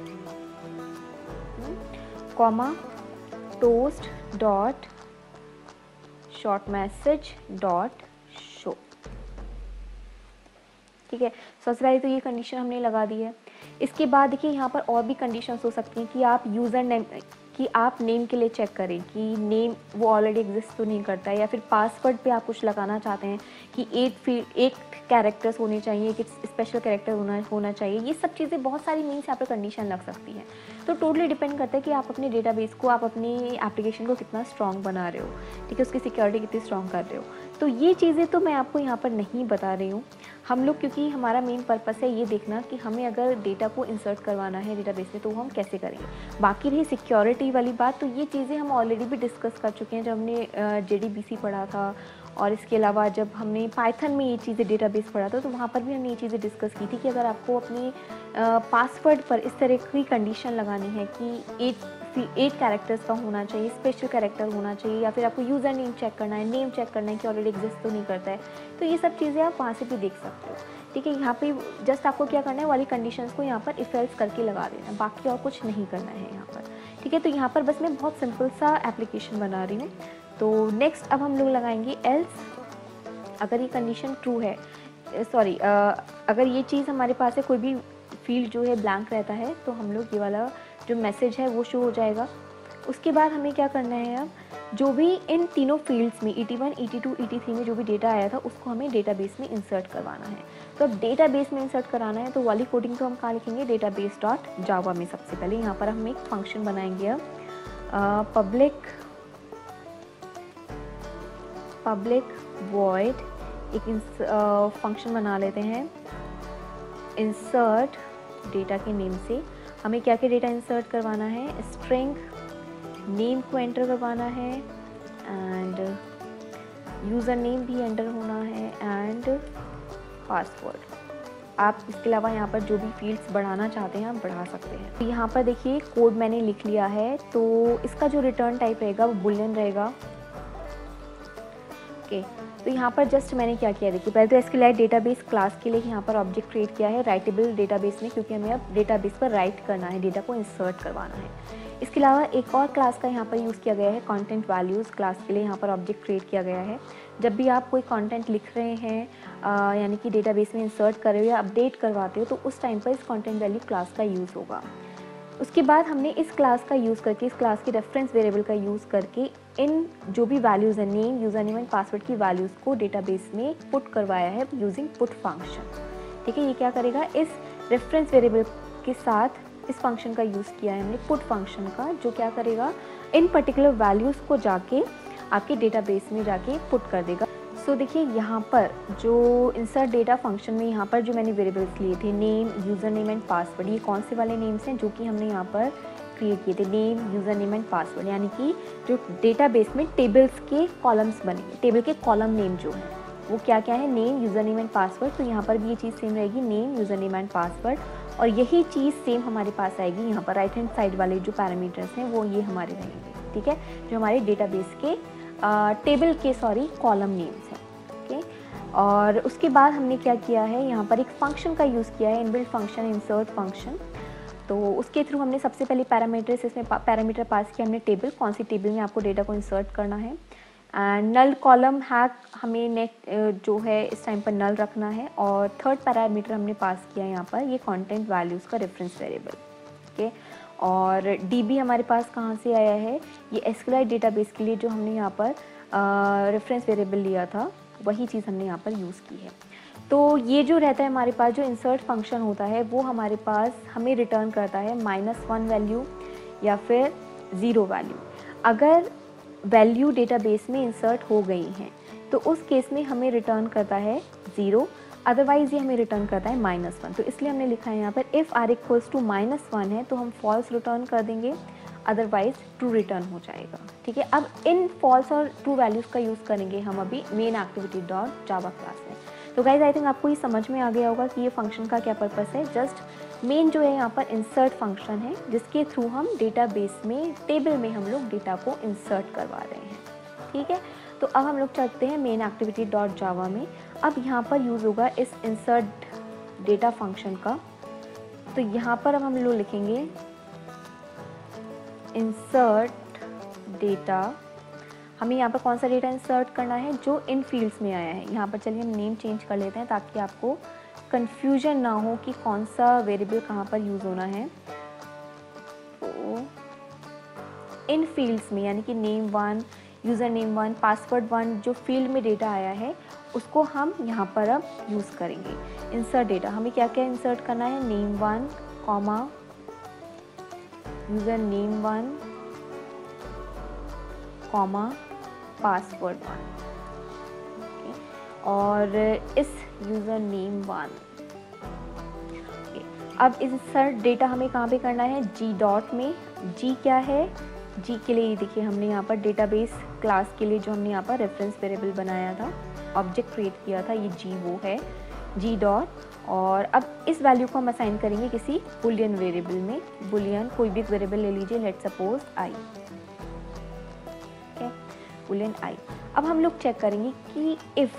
comma toast dot short message dot show. ठीक है, सबसे पहले तो ये कंडीशन हमने लगा दी है। इसके बाद देखिए यहाँ पर और भी कंडीशंस हो सकती हैं कि आप यूज़र नेम कि आप नेम के लिए चेक करें कि नेम वो ऑलरेडी एग्जिस्ट तो नहीं करता है, या फिर पासवर्ड पे आप कुछ लगाना चाहते हैं कि एक फील्ड एक कैरेक्टर्स होने चाहिए, एक स्पेशल कैरेक्टर होना होना चाहिए। ये सब चीज़ें बहुत सारी मीन्स यहाँ पर कंडीशन लग सकती हैं। तो टोटली डिपेंड करता है कि आप अपने डेटाबेस को, आप अपनी एप्लीकेशन को कितना स्ट्रॉन्ग बना रहे हो, ठीक है, उसकी सिक्योरिटी कितनी स्ट्रॉन्ग कर रहे हो। तो ये चीज़ें तो मैं आपको यहाँ पर नहीं बता रही हूँ। हम लोग, क्योंकि हमारा मेन पर्पस है ये देखना कि हमें अगर डेटा को इंसर्ट करवाना है डेटाबेस में तो हम कैसे करेंगे। बाकी रही सिक्योरिटी वाली बात, तो ये चीज़ें हम ऑलरेडी भी डिस्कस कर चुके हैं जब हमने जेडीबीसी पढ़ा था, और इसके अलावा जब हमने पाइथन में ये चीज़ें डेटाबेस पढ़ा था तो वहाँ पर भी हमने ये चीज़ें डिस्कस की थी कि अगर आपको अपने पासवर्ड पर इस तरह की कंडीशन लगानी है कि एट एट कैरेक्टर्स का होना चाहिए, स्पेशल कैरेक्टर होना चाहिए, या फिर आपको यूज़र नेम चेक करना है, नेम चेक करना है कि ऑलरेडी एग्जिस्ट तो नहीं करता है, तो ये सब चीज़ें आप वहाँ से भी देख सकते हो। ठीक है, यहाँ पे जस्ट आपको क्या करना है, वाली कंडीशंस को यहाँ पर इफ एल्स करके लगा देना, बाकी और कुछ नहीं करना है यहाँ पर। ठीक है, तो यहाँ पर बस मैं बहुत सिंपल सा एप्लीकेशन बना रही हूँ। तो नेक्स्ट अब हम लोग लगाएंगे एल्स। अगर ये कंडीशन ट्रू है, सॉरी अगर ये चीज़ हमारे पास है, कोई भी फील्ड जो है ब्लैंक रहता है, तो हम लोग ये वाला जो मैसेज है वो शो हो जाएगा। उसके बाद हमें क्या करना है, अब जो भी इन तीनों फील्ड्स में E T one, E T two, E T three में जो भी डेटा आया था उसको हमें डेटाबेस में इंसर्ट करवाना है। तो अब डेटाबेस में इंसर्ट कराना है तो वाली कोडिंग तो हम कहाँ लिखेंगे, डेटाबेस डॉट जावा में। सबसे पहले यहाँ पर हम एक फंक्शन बनाएंगे, अब पब्लिक पब्लिक वॉइड एक फंक्शन बना लेते हैं, इंसर्ट डेटा के नेम से। हमें क्या क्या डेटा इंसर्ट करवाना है, स्ट्रिंग नेम को एंटर करवाना है, एंड यूज़र नेम भी एंटर होना है, एंड पासवर्ड। आप इसके अलावा यहाँ पर जो भी फील्ड्स बढ़ाना चाहते हैं आप बढ़ा सकते हैं। तो यहाँ पर देखिए कोड मैंने लिख लिया है, तो इसका जो रिटर्न टाइप रहेगा वो बुलियन रहेगा। ओके, तो यहाँ पर जस्ट मैंने क्या किया, देखिए पहले तो एसक्यूएल डेटाबेस क्लास के लिए यहाँ पर ऑब्जेक्ट क्रिएट किया है राइटेबल डेटाबेस में, क्योंकि हमें अब डेटाबेस पर राइट करना है, डेटा को इंसर्ट करवाना है। इसके अलावा एक और क्लास का यहाँ पर यूज़ किया गया है, कंटेंट वैल्यूज़ क्लास के लिए यहाँ पर ऑब्जेक्ट क्रिएट किया गया है। जब भी आप कोई कंटेंट लिख रहे हैं, यानी कि डेटाबेस में इंसर्ट कर रहे हो या अपडेट करवाते हो, तो उस टाइम पर इस कंटेंट वैल्यू क्लास का यूज़ होगा। उसके बाद हमने इस क्लास का यूज़ करके, इस क्लास के रेफरेंस वेरिएबल का यूज़ करके इन जो भी वैल्यूज़ हैं, name, user name and password की वैल्यूज़ को डेटाबेस में पुट करवाया है यूजिंग पुट फंक्शन। ठीक है, ये क्या करेगा, इस रेफरेंस वेरिएबल के साथ इस फंक्शन का यूज़ किया है हमने, पुट फंक्शन का, जो क्या करेगा, इन पर्टिकुलर वैल्यूज़ को जाके आपके डेटाबेस में जाके पुट कर देगा। सो so, देखिए यहाँ पर जो इंसर्ट डेटा फंक्शन में यहाँ पर जो मैंने वेरिएबल्स लिए थे, name, user name and password, ये कौन से वाले नेम्स हैं जो कि हमने यहाँ पर क्रिएट किए थे, name, user name and password, यानी कि जो डेटाबेस में टेबल्स के कॉलम्स बनेंगे, टेबल के कॉलम नेम जो है वो क्या क्या है, name, user name and password. तो यहाँ पर भी ये चीज़ सेम रहेगी, name, user name and password, और यही चीज़ सेम हमारे पास आएगी यहाँ पर राइट हैंड साइड वाले जो पैरामीटर्स हैं वो ये हमारे रहेंगे। ठीक है, जो हमारे डेटाबेस के टेबल के सॉरी कॉलम नेम्स हैं। ओके, और उसके बाद हमने क्या किया है, यहाँ पर एक फंक्शन का यूज़ किया है, इनबिल्ट फंक्शन, इंसर्ट फंक्शन। तो उसके थ्रू हमने सबसे पहले पैरामीटर्स, इसमें पैरामीटर पास किया हमने टेबल, कौन सी टेबल में आपको डेटा को इंसर्ट करना है, एंड नल कॉलम हैक हमें नेट जो है इस टाइम पर नल रखना है, और थर्ड पैरामीटर हमने पास किया यहाँ पर ये कंटेंट वैल्यूज़ का रेफरेंस वेरिएबल। ओके, और डीबी हमारे पास कहाँ से आया है, ये एसक्यूएल डेटाबेस के लिए जो हमने यहाँ पर रेफरेंस वेरिएबल लिया था वही चीज़ हमने यहाँ पर यूज़ की है। तो ये जो रहता है हमारे पास, जो इंसर्ट फंक्शन होता है वो हमारे पास हमें रिटर्न करता है माइनस वन वैल्यू या फिर ज़ीरो वैल्यू। अगर वैल्यू डेटाबेस में इंसर्ट हो गई हैं तो उस केस में हमें रिटर्न करता है ज़ीरो, अदरवाइज़ ये हमें रिटर्न करता है माइनस वन। तो इसलिए हमने लिखा है यहाँ पर if R equals to minus one है तो हम फॉल्स रिटर्न कर देंगे, अदरवाइज ट्रू रिटर्न हो जाएगा। ठीक है, अब इन फॉल्स और ट्रू वैल्यूज़ का यूज़ करेंगे हम अभी main activity dot Java class में। तो गाइज आई थिंक आपको ये समझ में आ गया होगा कि ये फंक्शन का क्या पर्पस है। जस्ट मेन जो है यहाँ पर इंसर्ट फंक्शन है, जिसके थ्रू हम डेटाबेस में टेबल में हम लोग डेटा को इंसर्ट करवा रहे हैं। ठीक है, तो अब हम लोग चलते हैं मेन एक्टिविटी डॉट जावा में। अब यहाँ पर यूज़ होगा इस इंसर्ट डेटा फंक्शन का। तो यहाँ पर अब हम लोग लिखेंगे इंसर्ट डेटा। हमें यहाँ पर कौन सा डेटा इंसर्ट करना है, जो इन फील्ड्स में आया है। यहाँ पर चलिए हम नेम चेंज कर लेते हैं ताकि आपको कंफ्यूजन ना हो कि कौन सा वेरिएबल कहाँ पर यूज़ होना है। तो इन फील्ड्स में यानी कि name one, user name one, password one, जो फील्ड में डेटा आया है उसको हम यहाँ पर अब यूज़ करेंगे। इंसर्ट डेटा, हमें क्या क्या इंसर्ट करना है, name one comma user name one comma password one, और इस यूज़र नेम वन। अब इंसर्ट डेटा हमें कहाँ पे करना है, जी डॉट में। जी क्या है, जी के लिए देखिए हमने यहाँ पर डेटाबेस क्लास के लिए जो हमने यहाँ पर रेफरेंस वेरिएबल बनाया था, ऑब्जेक्ट क्रिएट किया था, ये जी वो है, जी डॉट। और अब इस वैल्यू को हम असाइन करेंगे किसी बुलियन वेरिएबल में। बुलियन कोई भी वेरिएबल ले लीजिए, let's suppose I, boolean I. अब हम लोग चेक करेंगे कि if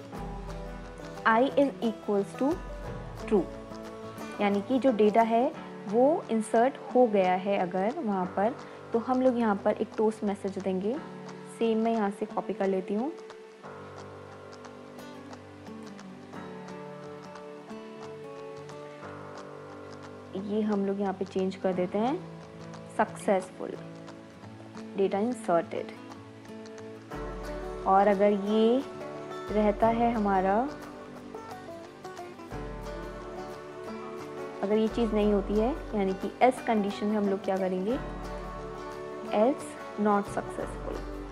I is equals to true, यानी कि जो डेटा है वो इंसर्ट हो गया है अगर वहाँ पर, तो हम लोग यहाँ पर एक टोस्ट मैसेज देंगे। सेम मैं यहाँ से कॉपी कर लेती हूँ। ये हम लोग यहाँ पे चेंज कर देते हैं सक्सेसफुल डेटा इंसर्टेड। और अगर ये रहता है हमारा, अगर ये चीज़ नहीं होती है यानी कि एल्स कंडीशन में हम लोग क्या करेंगे, एल्स नॉट सक्सेसफुल।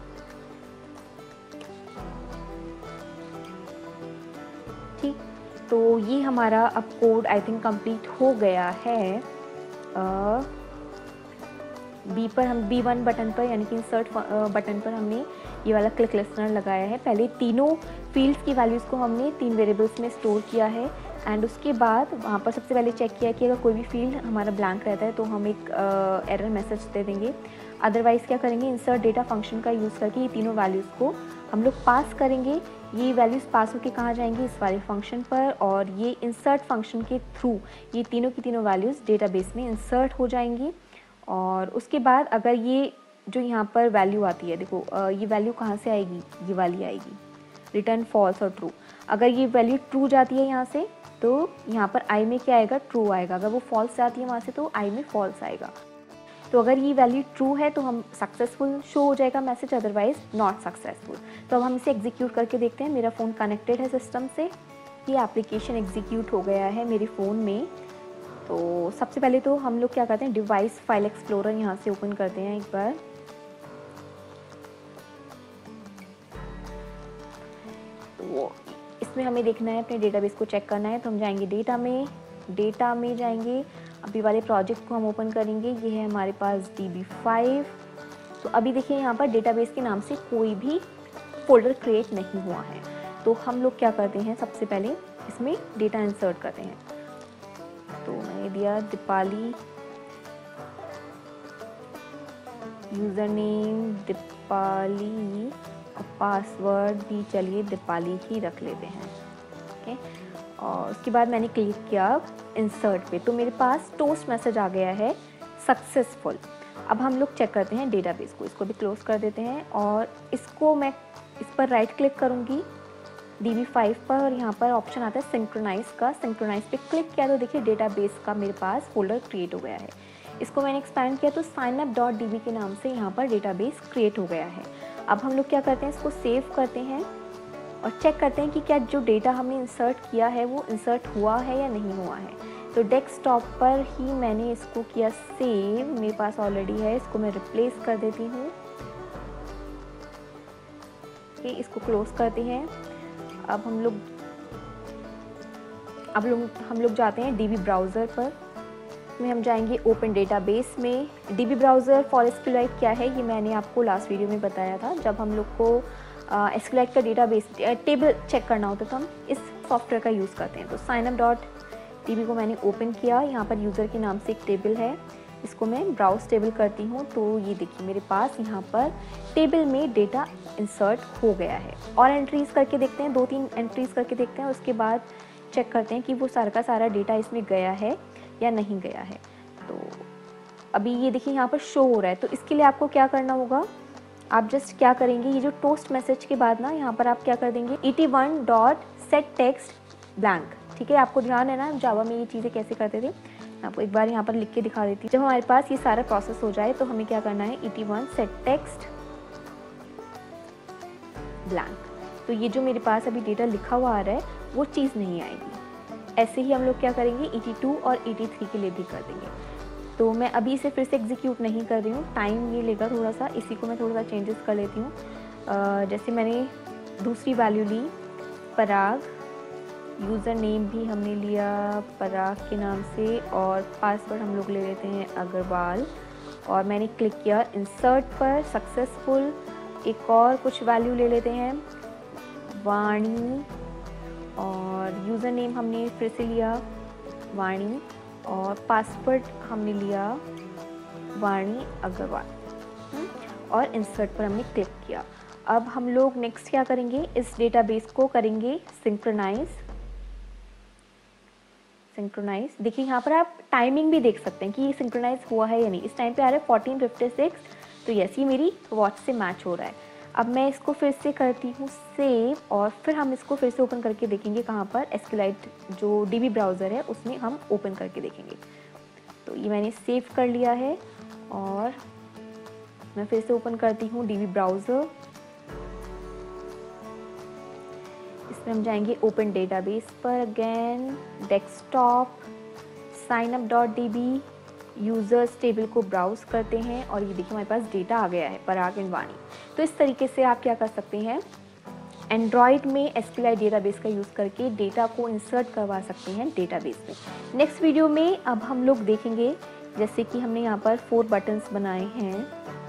ठीक, तो ये हमारा अब कोड आई थिंक कंप्लीट हो गया है। बी पर हम बी वन बटन पर यानी कि इंसर्ट बटन पर हमने ये वाला क्लिक लिस्टनर लगाया है। पहले तीनों फील्ड्स की वैल्यूज़ को हमने तीन वेरिएबल्स में स्टोर किया है, एंड उसके बाद वहाँ पर सबसे पहले चेक किया कि अगर कोई भी फील्ड हमारा ब्लैंक रहता है तो हम एक एरर मैसेज दे देंगे। अदरवाइज़ क्या करेंगे, इंसर्ट डेटा फंक्शन का यूज़ करके ये तीनों वैल्यूज़ को हम लोग पास करेंगे। ये वैल्यूज़ पास होकर कहाँ जाएंगी, इस वाले फंक्शन पर, और ये इंसर्ट फंक्शन के थ्रू ये तीनों की तीनों वैल्यूज़ डेटाबेस में इंसर्ट हो जाएंगी। और उसके बाद अगर ये जो यहाँ पर वैल्यू आती है, देखो ये वैल्यू कहाँ से आएगी, ये वाली आएगी, रिटर्न फॉल्स और ट्रू। अगर ये वैल्यू ट्रू जाती है यहाँ से तो यहाँ पर आई में क्या आएगा, ट्रू आएगा। अगर वो फॉल्स जाती है वहाँ से तो आई में फॉल्स आएगा। तो अगर ये वैल्यू ट्रू है तो हम सक्सेसफुल शो हो जाएगा मैसेज, अदरवाइज नॉट सक्सेसफुल। तो अब हम इसे एग्जीक्यूट करके देखते हैं। मेरा फ़ोन कनेक्टेड है सिस्टम से, ये एप्लीकेशन एग्जीक्यूट हो गया है मेरे फ़ोन में। तो सबसे पहले तो हम लोग क्या करते हैं, डिवाइस फाइल एक्सप्लोरर यहाँ से ओपन करते हैं एक बार। तो इसमें हमें देखना है, अपने डेटाबेस को चेक करना है। तो हम जाएंगे डेटा में, डेटा में जाएंगे, अभी वाले प्रोजेक्ट को हम ओपन करेंगे। ये है हमारे पास डी बी फाइव। तो अभी देखिए यहाँ पर डेटाबेस के नाम से कोई भी फोल्डर क्रिएट नहीं हुआ है। तो हम लोग क्या करते हैं, सबसे पहले इसमें डेटा इंसर्ट करते हैं। तो मैंने दिया दीपाली, यूज़र नेम दीपाली, और पासवर्ड भी चलिए दीपाली ही रख लेते हैं। ओके, और उसके बाद मैंने क्लिक किया इंसर्ट पे, तो मेरे पास टोस्ट मैसेज आ गया है सक्सेसफुल। अब हम लोग चेक करते हैं डेटाबेस को, इसको भी क्लोज कर देते हैं। और इसको मैं इस पर राइट क्लिक करूँगी डी बी फाइव पर, और यहाँ पर ऑप्शन आता है सिंक्रोनाइज का। सिंक्रोनाइज पे क्लिक किया तो देखिए डेटाबेस का मेरे पास फोल्डर क्रिएट हो गया है। इसको मैंने एक्सपैंड किया तो साइनअप डॉट डी बी के नाम से यहाँ पर डेटाबेस क्रिएट हो गया है। अब हम लोग क्या करते हैं, इसको सेव करते हैं और चेक करते हैं कि क्या जो डेटा हमने इंसर्ट किया है वो इंसर्ट हुआ है या नहीं हुआ है। तो डेस्कटॉप पर ही मैंने इसको किया सेव, मेरे पास ऑलरेडी है। इसको मैं रिप्लेस कर देती हूँ। इसको क्लोज करते हैं। अब हम लोग अब लोग हम लोग जाते हैं डीबी ब्राउज़र पर। में हम जाएंगे ओपन डेटाबेस में। डीबी ब्राउज़र फॉर एसक्यूएलाइट क्या है, ये मैंने आपको लास्ट वीडियो में बताया था। जब हम लोग को एसक्यूएलाइट का डेटाबेस टेबल चेक करना होता है तो हम इस सॉफ्टवेयर का यूज़ करते हैं। तो sign up dot D B को मैंने ओपन किया, यहाँ पर यूज़र के नाम से एक टेबल है, इसको मैं ब्राउज टेबल करती हूँ। तो ये देखिए मेरे पास यहाँ पर टेबल में डेटा इंसर्ट हो गया है। और एंट्रीज़ करके देखते हैं, दो तीन एंट्रीज़ करके देखते हैं, उसके बाद चेक करते हैं कि वो सारा का सारा डेटा इसमें गया है या नहीं गया है। तो अभी ये देखिए यहाँ पर शो हो रहा है। तो इसके लिए आपको क्या करना होगा, आप जस्ट क्या करेंगे, ये जो टोस्ट मैसेज के बाद ना यहाँ पर आप क्या कर देंगे, E T one dot set text blank. ठीक है, आपको ध्यान है ना जावा में ये चीज़ें कैसे करते थे, आपको एक बार यहाँ पर लिख के दिखा देती हूँ। जब हमारे पास ये सारा प्रोसेस हो जाए तो हमें क्या करना है, E T one set text blank. तो ये जो मेरे पास अभी डेटा लिखा हुआ आ रहा है वो चीज़ नहीं आएगी। ऐसे ही हम लोग क्या करेंगे, ई टी टू और ई टी थ्री के लिए भी कर देंगे। तो मैं अभी इसे फिर से एग्जीक्यूट नहीं कर रही हूँ, टाइम ये लेगा थोड़ा सा, इसी को मैं थोड़ा सा चेंजेस कर लेती हूँ। जैसे मैंने दूसरी वैल्यू ली पराग, यूज़र नेम भी हमने लिया पराग के नाम से, और पासवर्ड हम लोग ले लेते हैं अग्रवाल, और मैंने क्लिक किया इंसर्ट पर, सक्सेसफुल। एक और कुछ वैल्यू ले लेते हैं वाणी, और यूज़र नेम हमने फिर से लिया वाणी, और पासवर्ड हमने लिया वाणी अग्रवाल, और इंसर्ट पर हमने क्लिक किया। अब हम लोग नेक्स्ट क्या करेंगे, इस डेटाबेस को करेंगे सिंक्रोनाइज। सिंक्रोनाइज देखिए यहाँ पर आप टाइमिंग भी देख सकते हैं कि ये सिंक्रोनाइज हुआ है या नहीं। इस टाइम पे आ रहा है फोर्टीन फिफ्टी सिक्स, तो यस ये मेरी वॉच से मैच हो रहा है। अब मैं इसको फिर से करती हूँ सेव, और फिर हम इसको फिर से ओपन करके देखेंगे कहाँ पर, एसक्यूएलाइट जो डीबी ब्राउज़र है उसमें हम ओपन करके देखेंगे। तो ये मैंने सेव कर लिया है, और मैं फिर से ओपन करती हूँ डीबी ब्राउज़र। इसमें हम जाएंगे ओपन डेटाबेस पर, again desktop, sign up dot D B, users table को ब्राउज करते हैं, और ये देखिए हमारे पास डेटा आ गया है पराग एंड वाणी। तो इस तरीके से आप क्या कर सकते हैं, एंड्रॉयड में एसक्यूएलाइट डेटाबेस का यूज़ करके डेटा को इंसर्ट करवा सकते हैं डेटाबेस में। नेक्स्ट वीडियो में अब हम लोग देखेंगे, जैसे कि हमने यहाँ पर फोर बटन्स बनाए हैं,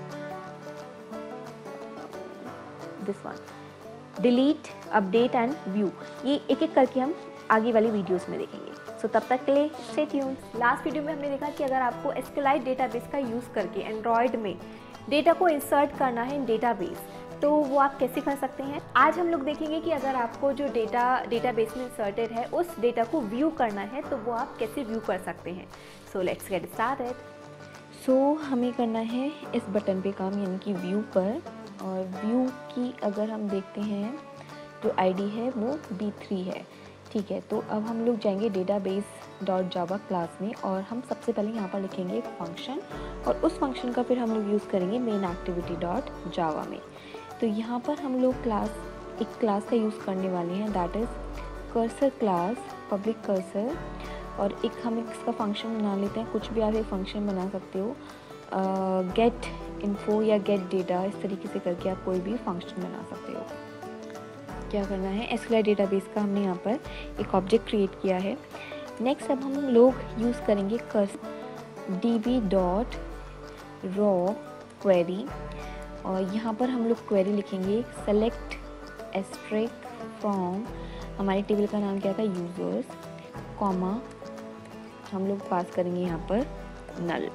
this one, delete, update and view, ये एक एक करके हम आगे वाली वीडियोस में देखेंगे। सो so, तब तक के लिए स्टे ट्यून्ड। लास्ट वीडियो में हमने देखा कि अगर आपको एसक्यूएलाइट डेटाबेस का यूज़ करके एंड्रॉयड में डेटा को इंसर्ट करना है डेटाबेस, तो वो आप कैसे कर सकते हैं। आज हम लोग देखेंगे कि अगर आपको जो डेटा डेटाबेस में इंसर्टेड है उस डेटा को व्यू करना है तो वो आप कैसे व्यू कर सकते हैं। So let's get started. So हमें करना है इस बटन पे काम, यानी कि व्यू पर, और व्यू की अगर हम देखते हैं जो आईडी है वो बी थ्री है। ठीक है, तो अब हम लोग जाएंगे डेटाबेस डॉट जावा क्लास में, और हम सबसे पहले यहाँ पर लिखेंगे एक फंक्शन, और उस फंक्शन का फिर हम लोग यूज़ करेंगे मेन एक्टिविटी डॉट जावा में। तो यहाँ पर हम लोग क्लास एक क्लास का यूज़ करने वाले हैं, that is cursor class, public cursor, और एक हम इसका फंक्शन बना लेते हैं, कुछ भी आप एक फंक्शन बना सकते हो, गेट इन्फो या गेट डेटा, इस तरीके से करके आप कोई भी फंक्शन बना सकते हो। क्या करना है, एसक्यूएलाइट डेटाबेस का हमने यहाँ पर एक ऑब्जेक्ट क्रिएट किया है। नेक्स्ट अब हम लोग यूज़ करेंगे cursor D B dot raw query, और यहाँ पर हम लोग क्वेरी लिखेंगे सेलेक्ट एस्ट्रिक फ्रॉम, हमारे टेबल का नाम क्या था यूज़र्स, कॉमा हम लोग पास करेंगे यहाँ पर नल,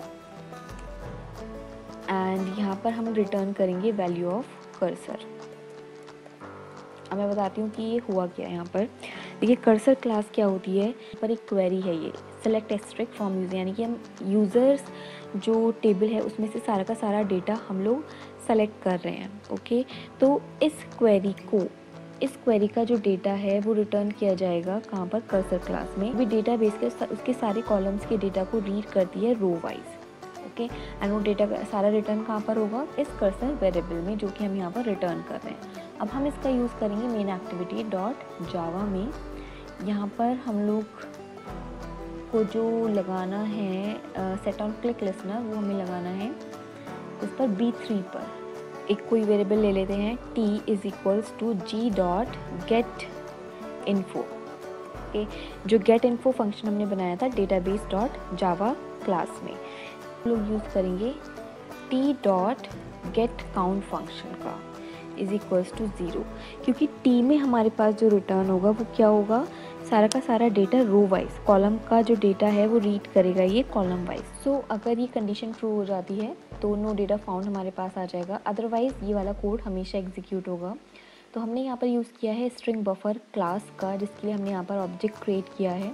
एंड यहाँ पर हम रिटर्न करेंगे वैल्यू ऑफ कर्सर। अब मैं बताती हूँ कि ये हुआ क्या है। यहाँ पर देखिए कर्सर क्लास क्या होती है, पर एक क्वेरी है ये सेलेक्ट एस्ट्रिक फ्रॉम यूज़र, यानी कि हम यूज़र्स जो टेबल है उसमें से सारा का सारा डेटा हम लोग सेलेक्ट कर रहे हैं। ओके, तो इस क्वेरी को इस क्वेरी का जो डेटा है वो रिटर्न किया जाएगा कहाँ पर, कर्सर क्लास में। भी डेटाबेस के उसके सारे कॉलम्स के डेटा को रीड करती है रो वाइज। ओके, एंड वो डेटा सारा रिटर्न कहाँ पर होगा, इस कर्सर वेरिएबल में, जो कि हम यहाँ पर रिटर्न कर रहे हैं। अब हम इसका यूज़ करेंगे मेन एक्टिविटी डॉट जावा में। यहाँ पर हम लोग को जो लगाना है सेट ऑन क्लिक लिसनर, वो हमें लगाना है इस पर बी थ्री पर। एक कोई वेरिएबल ले लेते हैं, T is equals to G dot get info. Okay, जो गेट इन्फो फंक्शन हमने बनाया था डेटाबेस डॉट जावा क्लास में, हम लोग यूज़ करेंगे T dot get count function का। इज़ इक्वल्स टू ज़ीरो, क्योंकि टी में हमारे पास जो रिटर्न होगा वो क्या होगा, सारा का सारा डेटा रो वाइज, कॉलम का जो डेटा है वो रीड करेगा ये कॉलम वाइज। सो अगर ये कंडीशन ट्रू हो जाती है तो नो डेटा फाउंड हमारे पास आ जाएगा, अदरवाइज़ ये वाला कोड हमेशा एग्जीक्यूट होगा। तो हमने यहाँ पर यूज़ किया है स्ट्रिंग बफर क्लास का, जिसके लिए हमने यहाँ पर ऑब्जेक्ट क्रिएट किया है।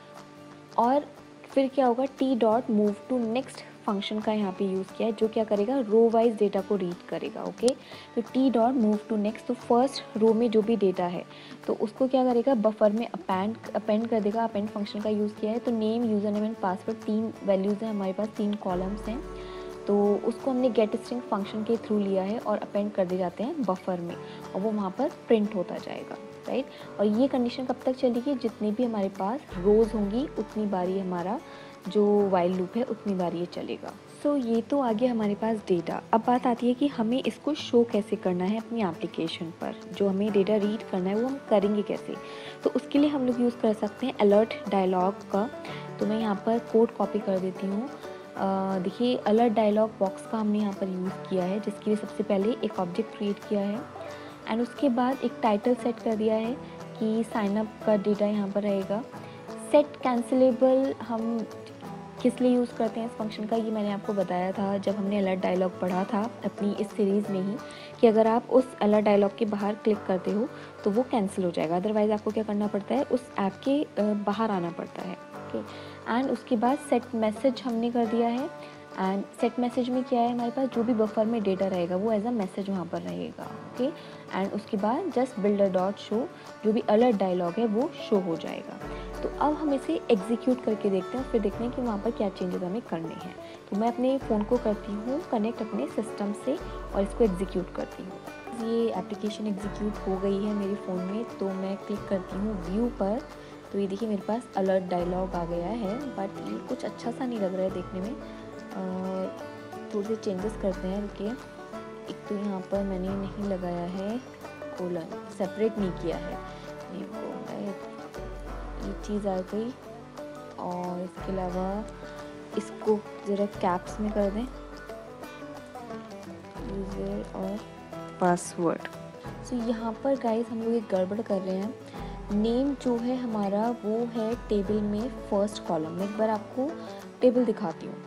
और फिर क्या होगा, T dot move to next function का यहाँ पे यूज़ किया है, जो क्या करेगा, रो वाइज डेटा को रीड करेगा। ओके, तो T dot move to next, तो फर्स्ट रो में जो भी डेटा है तो उसको क्या करेगा, बफर में अपेंड अपेंड कर देगा। अपेंड फंक्शन का यूज़ किया है। तो name, user name and password तीन वैल्यूज़ हैं हमारे पास, तीन कॉलम्स हैं, तो उसको हमने गेट स्ट्रिंग फंक्शन के थ्रू लिया है और अपेंड कर दिए जाते हैं बफर में, और वो वहाँ पर प्रिंट होता जाएगा, राइट। और ये कंडीशन कब तक चलेगी, जितनी भी हमारे पास रोज़ होंगी उतनी बारी हमारा जो वाइल लूप है उतनी बार ये चलेगा। सो so, ये तो आ गया हमारे पास डेटा। अब बात आती है कि हमें इसको शो कैसे करना है अपनी एप्लीकेशन पर, जो हमें डेटा रीड करना है वो हम करेंगे कैसे। तो उसके लिए हम लोग यूज़ कर सकते हैं अलर्ट डायलॉग का। तो मैं यहाँ पर कोड कॉपी कर देती हूँ। देखिए, अलर्ट डायलॉग बॉक्स का हमने यहाँ पर यूज़ किया है, जिसके लिए सबसे पहले एक ऑब्जेक्ट क्रिएट किया है एंड उसके बाद एक टाइटल सेट कर दिया है कि साइन अप का डेटा यहाँ पर रहेगा। सेट कैंसिलेबल हम किस लिए यूज़ करते हैं इस फंक्शन का, ये मैंने आपको बताया था जब हमने अलर्ट डायलॉग पढ़ा था अपनी इस सीरीज़ में ही, कि अगर आप उस अलर्ट डायलॉग के बाहर क्लिक करते हो तो वो कैंसिल हो जाएगा। अदरवाइज़ आपको क्या करना पड़ता है, उस ऐप के बाहर आना पड़ता है। ओके, एंड उसके बाद सेट मैसेज हमने कर दिया है। एंड सेट मैसेज में क्या है, हमारे पास जो भी बफर में डेटा रहेगा वो एज अ मैसेज वहाँ पर रहेगा। ओके, एंड उसके बाद जस्ट बिल्डर डॉट शो, जो भी अलर्ट डायलॉग है वो शो हो जाएगा। तो अब हम इसे एग्जीक्यूट करके देखते हैं, फिर देखते हैं कि वहाँ पर क्या चेंजेस हमें करने हैं। तो मैं अपने फ़ोन को करती हूँ कनेक्ट अपने सिस्टम से और इसको एग्जीक्यूट करती हूँ। ये एप्लीकेशन एग्जीक्यूट हो गई है मेरे फ़ोन में, तो मैं क्लिक करती हूँ व्यू पर। तो ये देखिए मेरे पास अलर्ट डायलॉग आ गया है, बट ये कुछ अच्छा सा नहीं लग रहा है देखने में। थोड़े से चेंजेस करते हैं, रुकिए। एक तो यहाँ पर मैंने नहीं लगाया है कोलन, सेपरेट नहीं किया है, ये चीज़ आ गई। और इसके अलावा इसको ज़रा कैप्स में कर दें, यूज़र और पासवर्ड। सो so, यहाँ पर गाइस हम लोग एक गड़बड़ कर रहे हैं। नेम जो है हमारा वो है टेबल में फर्स्ट कॉलम में। एक बार आपको टेबल दिखाती हूँ।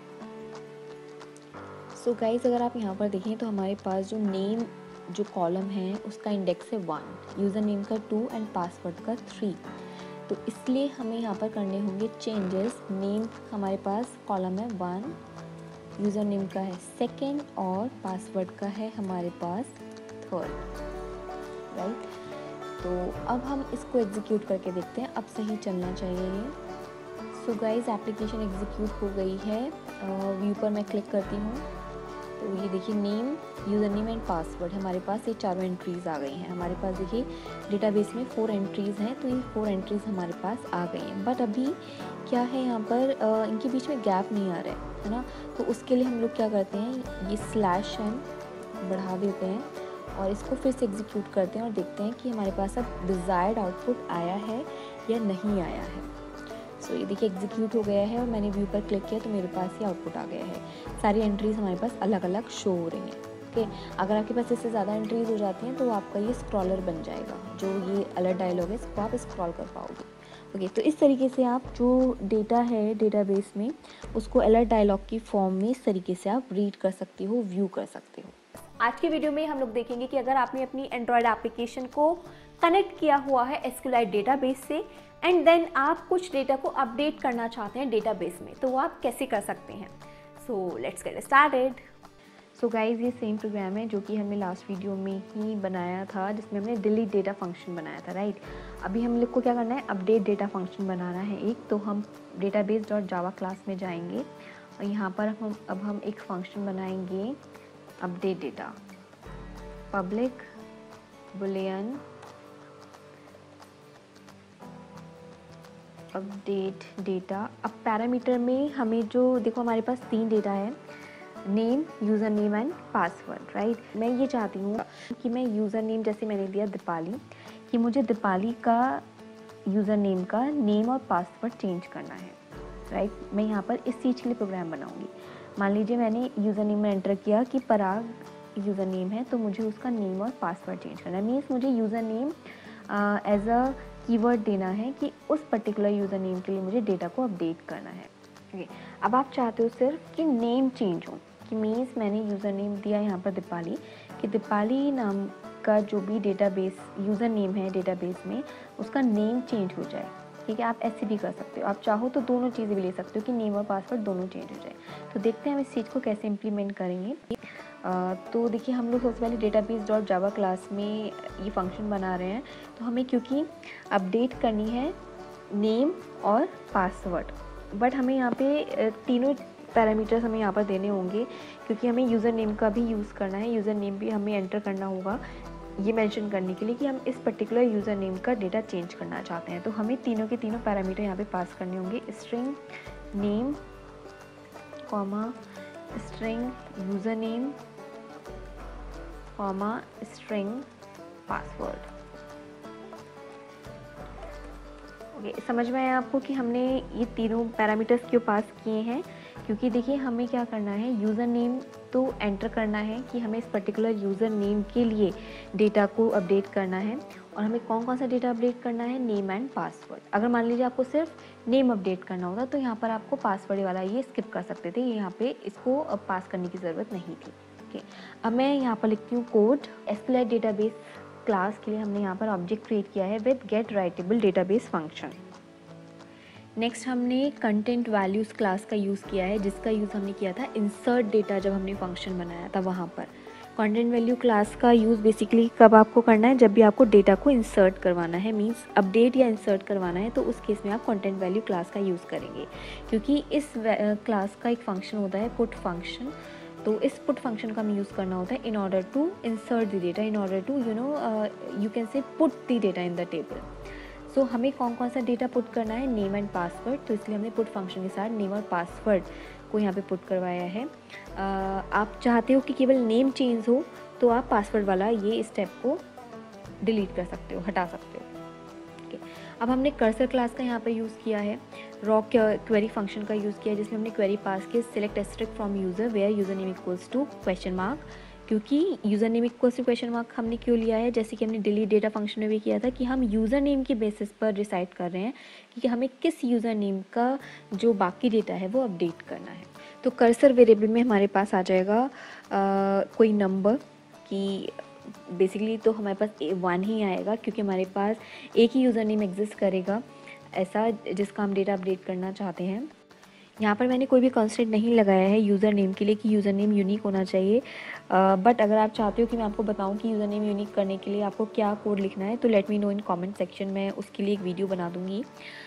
सो so गाइस, अगर आप यहाँ पर देखें तो हमारे पास जो नेम जो कॉलम है उसका इंडेक्स है वन, यूज़र नेम का टू एंड पासवर्ड का थ्री। तो इसलिए हमें यहाँ पर करने होंगे चेंजेस। नेम हमारे पास कॉलम है वन, यूज़र नेम का है सेकेंड और पासवर्ड का है हमारे पास थर्ड, राइट। तो अब हम इसको एग्जीक्यूट करके देखते हैं, अब सही चलना चाहिए ये। सो गाइस, एप्लीकेशन एग्जीक्यूट हो गई है। व्यू पर मैं क्लिक करती हूँ तो ये देखिए name, user name and password, हमारे पास ये चारों एंट्रीज़ आ गई हैं। हमारे पास देखिए डेटाबेस में फोर एंट्रीज़ हैं, तो ये फोर एंट्रीज़ हमारे पास आ गई हैं। बट अभी क्या है, यहाँ पर आ, इनके बीच में गैप नहीं आ रहा है, है ना। तो उसके लिए हम लोग क्या करते हैं, ये स्लैश एन बढ़ा देते हैं और इसको फिर से एग्जीक्यूट करते हैं और देखते हैं कि हमारे पास अब डिज़ायर्ड आउटपुट आया है या नहीं आया है। सो so, ये देखिए एग्जीक्यूट हो गया है और मैंने व्यू पर क्लिक किया तो मेरे पास ये आउटपुट आ गया है। सारी एंट्रीज़ हमारे पास अलग अलग शो हो रही हैं। ओके, अगर आपके पास इससे ज़्यादा एंट्रीज़ हो जाती हैं तो आपका ये स्क्रॉलर बन जाएगा, जो ये अलर्ट डायलॉग है इसको आप स्क्रॉल कर पाओगे। ओके, तो इस तरीके से आप जो डेटा है डेटाबेस में उसको अलर्ट डायलॉग की फॉर्म में इस तरीके से आप रीड कर सकते हो, व्यू कर सकते हो। आज के वीडियो में हम लोग देखेंगे कि अगर आपने अपनी एंड्रॉयड एप्लीकेशन को कनेक्ट किया हुआ है एसक्यूएलआइट डेटाबेस से एंड देन आप कुछ डेटा को अपडेट करना चाहते हैं डेटाबेस में, तो वो आप कैसे कर सकते हैं। So let's get started. So guys, ये सेम प्रोग्राम है जो कि हमने लास्ट वीडियो में ही बनाया था, जिसमें हमने डिलीट डेटा फंक्शन बनाया था, राइट। अभी हम लोग को क्या करना है, अपडेट डेटा फंक्शन बनाना है एक। तो हम डेटाबेस डॉट जावा क्लास में जाएंगे और यहाँ पर हम अब हम एक फंक्शन बनाएंगे update data, public boolean update data. अब पैरामीटर में हमें जो देखो हमारे पास तीन डेटा है, name, user name and password, right. मैं ये चाहती हूँ कि मैं यूज़र नेम जैसे मैंने दिया दीपाली, कि मुझे दीपाली का यूज़र नेम का नेम और पासवर्ड चेंज करना है, राइट। मैं यहाँ पर इस चीज़ के लिए प्रोग्राम बनाऊँगी। मान लीजिए मैंने यूज़र नेम में एंटर किया कि पराग यूज़र नेम है तो मुझे उसका नेम और पासवर्ड चेंज करना है। मीन्स मुझे user name as a keyword देना है कि उस पर्टिकुलर यूज़र नेम के लिए मुझे डेटा को अपडेट करना है। ओके, अब आप चाहते हो सिर्फ कि नेम चेंज हो, कि मीन्स मैंने यूज़र नेम दिया यहाँ पर दीपाली, कि दीपाली नाम का जो भी डेटाबेस यूज़र नेम है डेटाबेस में उसका नेम चेंज हो जाए। ठीक है, आप ऐसे भी कर सकते हो, आप चाहो तो दोनों चीज़ें भी ले सकते हो कि नेम और पासवर्ड दोनों चेंज हो जाए। तो देखते हैं हम इस चीज़ को कैसे इम्प्लीमेंट करेंगे। आ, तो देखिए हम लोग सबसे पहले डेटाबेस डॉट जावा क्लास में ये फंक्शन बना रहे हैं, तो हमें क्योंकि अपडेट करनी है नेम और पासवर्ड, बट हमें यहाँ पे तीनों पैरामीटर्स हमें यहाँ पर देने होंगे क्योंकि हमें यूज़र नेम का भी यूज़ करना है। यूज़र नेम भी हमें एंटर करना होगा ये मेंशन करने के लिए कि हम इस पर्टिकुलर यूज़र नेम का डेटा चेंज करना चाहते हैं। तो हमें तीनों के तीनों पैरामीटर यहाँ पे पास करने होंगे, string name comma string user name comma string password. Okay, समझ में आया आपको कि हमने ये तीनों पैरामीटर्स क्यों पास किए हैं? क्योंकि देखिए हमें क्या करना है, यूज़र नेम तो एंटर करना है कि हमें इस पर्टिकुलर यूज़र नेम के लिए डेटा को अपडेट करना है, और हमें कौन कौन सा डेटा अपडेट करना है, नेम एंड पासवर्ड। अगर मान लीजिए आपको सिर्फ नेम अपडेट करना होता तो यहाँ पर आपको पासवर्ड वाला ये स्किप कर सकते थे, यहाँ पे इसको अब पास करने की ज़रूरत नहीं थी। ओके, अब मैं यहाँ पर लिखती हूँ कोड। एसक्यूएल डेटाबेस क्लास के लिए हमने यहाँ पर ऑब्जेक्ट क्रिएट किया है with get writable database function. Next हमने कंटेंट वैल्यूज़ क्लास का यूज़ किया है, जिसका यूज़ हमने किया था इंसर्ट डेटा जब हमने फंक्शन बनाया था वहाँ पर। कंटेंट वैल्यू क्लास का यूज़ बेसिकली कब आपको करना है, जब भी आपको डेटा को इंसर्ट करवाना है, मींस अपडेट या इंसर्ट करवाना है, तो उस केस में आप कंटेंट वैल्यू क्लास का यूज़ करेंगे। क्योंकि इस क्लास का एक फंक्शन होता है पुट फंक्शन, तो इस पुट फंक्शन का हमें यूज़ करना होता है in order to insert the data, in order to you know you can say put the data in the table. So so, हमें कौन कौन सा डेटा पुट करना है, नेम एंड पासवर्ड, तो इसलिए हमने पुट फंक्शन के साथ नेम और पासवर्ड को यहाँ पे पुट करवाया है। आ, आप चाहते हो कि केवल नेम चेंज हो तो आप पासवर्ड वाला ये स्टेप को डिलीट कर सकते हो, हटा सकते हो। ओके, अब हमने कर्सर क्लास का यहाँ पे यूज़ किया है, रॉ क्वेरी फंक्शन का यूज़ किया है, जिसमें हमने क्वेरी पास किया select asterisk from user where user name equals to question mark. क्योंकि user name equals to question mark हमने क्यों लिया है, जैसे कि हमने डिलीट डेटा फंक्शन में भी किया था कि हम यूज़र नेम के बेसिस पर डिसाइड कर रहे हैं कि हमें किस यूज़र नेम का जो बाकी डेटा है वो अपडेट करना है। तो कर्सर वेरिएबल में हमारे पास आ जाएगा आ, कोई नंबर की, बेसिकली तो हमारे पास वन ही आएगा क्योंकि हमारे पास एक ही यूज़र नेम एग्जिस्ट करेगा ऐसा जिसका हम डेटा अपडेट करना चाहते हैं। यहाँ पर मैंने कोई भी कंस्ट्रेंट नहीं लगाया है यूज़र नेम के लिए कि यूज़र नेम यूनिक होना चाहिए, बट अगर आप चाहते हो कि मैं आपको बताऊँ कि यूज़र नेम यूनिक करने के लिए आपको क्या कोड लिखना है तो let me know in comment section में, उसके लिए एक वीडियो बना दूँगी।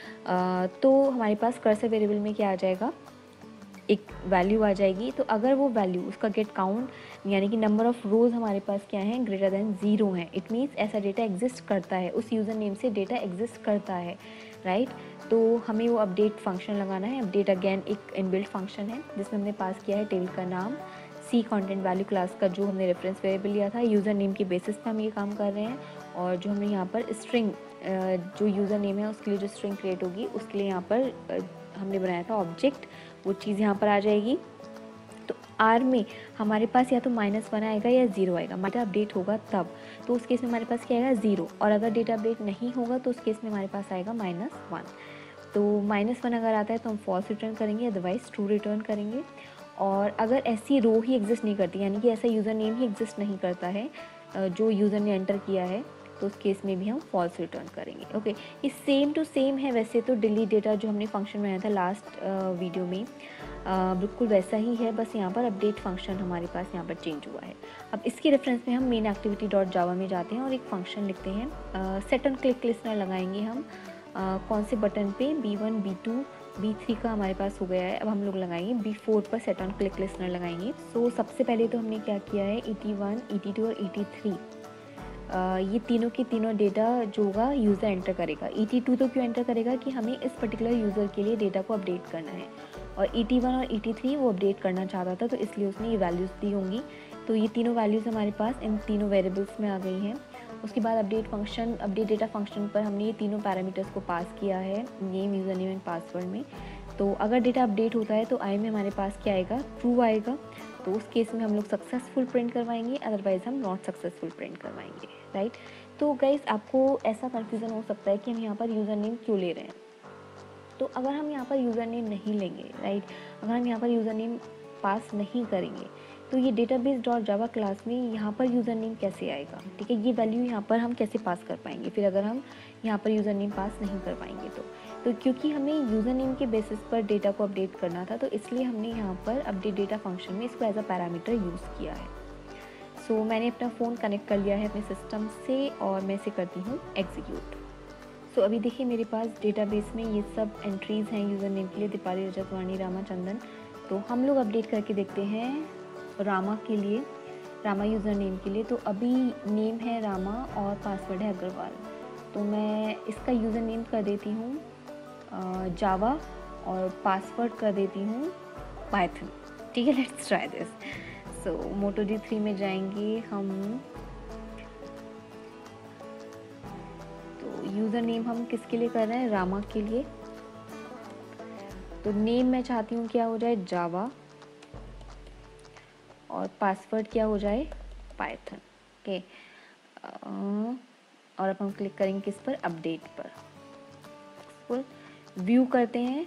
तो हमारे पास कर्सर वेरिएबल में क्या आ जाएगा, एक वैल्यू आ जाएगी। तो अगर वो वैल्यू उसका गेट काउंट यानी कि नंबर ऑफ़ रोज़ हमारे पास क्या है, ग्रेटर देन ज़ीरो है, इट मीन्स ऐसा डेटा एग्जिस्ट करता है, उस यूज़र नेम से डेटा एग्जिस्ट करता है, राइट। तो हमें वो अपडेट फंक्शन लगाना है। अपडेट अगेन एक इनबिल्ट फंक्शन है जिसमें हमने पास किया है टेबल का नाम, सी कंटेंट वैल्यू क्लास का जो हमने रेफरेंस वेरिएबल लिया था, यूज़र नेम के बेसिस पे हम ये काम कर रहे हैं, और जो हमने यहाँ पर स्ट्रिंग जो यूज़र नेम है उसके लिए जो स्ट्रिंग क्रिएट होगी उसके लिए यहाँ पर हमने बनाया था ऑब्जेक्ट, वो चीज़ यहाँ पर आ जाएगी। तो आर में हमारे पास या तो माइनस वन आएगा या ज़ीरो आएगा, डेटा अपडेट होगा तब, तो उस केस में हमारे पास क्या आएगा, ज़ीरो, और अगर डेटा अपडेट नहीं होगा तो उस केस में हमारे पास आएगा माइनस वन। तो माइनस वन अगर आता है तो हम फॉल्स रिटर्न करेंगे, अदरवाइज़ ट्रू रिटर्न करेंगे। और अगर ऐसी रो ही एग्जिस्ट नहीं करती यानी कि ऐसा यूज़र नेम ही एग्जिस्ट नहीं करता है जो यूज़र ने एंटर किया है, तो उस केस में भी हम फॉल्स रिटर्न करेंगे। ओके, ये सेम टू सेम है वैसे तो डिलीट डेटा जो हमने फंक्शन बनाया था लास्ट वीडियो में, आ, बिल्कुल वैसा ही है, बस यहाँ पर अपडेट फंक्शन हमारे पास यहाँ पर चेंज हुआ है। अब इसके रेफरेंस में हम मेन एक्टिविटी डॉट जावा में जाते हैं और एक फंक्शन लिखते हैं, सेट ऑन क्लिक लिस्टनर लगाएंगे हम। आ, कौन से बटन पे, B one B two B three का हमारे पास हो गया है, अब हम लोग लगाएंगे बी फोर पर सेट ऑन क्लिक लिस्टनर लगाएंगे। सो so, सबसे पहले तो हमने क्या किया है, E T one E T two और ई टी थ्री ये तीनों के तीनों डेटा जो होगा यूज़र एंटर करेगा। ई टी टू तो क्यों एंटर करेगा कि हमें इस पर्टिकुलर यूज़र के लिए डेटा को अपडेट करना है, और ई टी वन और ई टी थ्री वो अपडेट करना चाहता था तो इसलिए उसने ये वैल्यूज़ दी होंगी। तो ये तीनों वैल्यूज़ हमारे पास इन तीनों वेरिएबल्स में आ गई हैं। उसके बाद update function, update data function पर हमने ये तीनों पैरामीटर्स को पास किया है name, user name and password में। तो अगर डेटा अपडेट होता है तो आई में हमारे पास क्या आएगा, ट्रू आएगा, तो उस केस में हम लोग सक्सेसफुल प्रिंट करवाएंगे, अदरवाइज़ हम नॉट सक्सेसफुल प्रिंट करवाएंगे, राइट। तो गाइस आपको ऐसा कन्फ्यूज़न हो सकता है कि हम यहाँ पर यूज़र नेम क्यों ले रहे हैं। तो अगर हम यहाँ पर यूज़र नेम नहीं लेंगे, राइट, अगर हम यहाँ पर यूज़र नेम पास नहीं करेंगे तो ये डेटाबेस डॉट जावा क्लास में यहाँ पर यूज़र नेम कैसे आएगा, ठीक है, ये वैल्यू यहाँ पर हम कैसे पास कर पाएंगे फिर अगर हम यहाँ पर यूज़र नेम पास नहीं कर पाएंगे तो तो क्योंकि हमें यूज़र नेम के बेसिस पर डेटा को अपडेट करना था, तो इसलिए हमने यहाँ पर अपडेट डेटा फंक्शन में इसको एज अ पैरामीटर यूज़ किया है। सो so, मैंने अपना फ़ोन कनेक्ट कर लिया है अपने सिस्टम से और मैं इसे करती हूँ एग्जीक्यूट। सो so, अभी देखिए मेरे पास डेटाबेस में ये सब एंट्रीज़ हैं यूज़र नेम के लिए, दीपाली, रजत, वाणी, रामा, चंदन। तो हम लोग अपडेट करके देखते हैं रामा के लिए, रामा यूज़र नेम के लिए। तो अभी नेम है रामा और पासवर्ड है अग्रवाल। तो मैं इसका यूज़र नेम कर देती हूँ जावा और पासवर्ड कर देती हूँ पाइथन, ठीक है। Let's try this. So Moto G three में जाएंगे हम, तो यूज़र नेम हम किसके लिए कर रहे हैं, रामा के लिए। तो नेम मैं चाहती हूँ क्या हो जाए, जावा, और पासवर्ड क्या हो जाए, पाइथन, ओके। और अब हम क्लिक करेंगे किस पर, अपडेट पर। व्यू करते हैं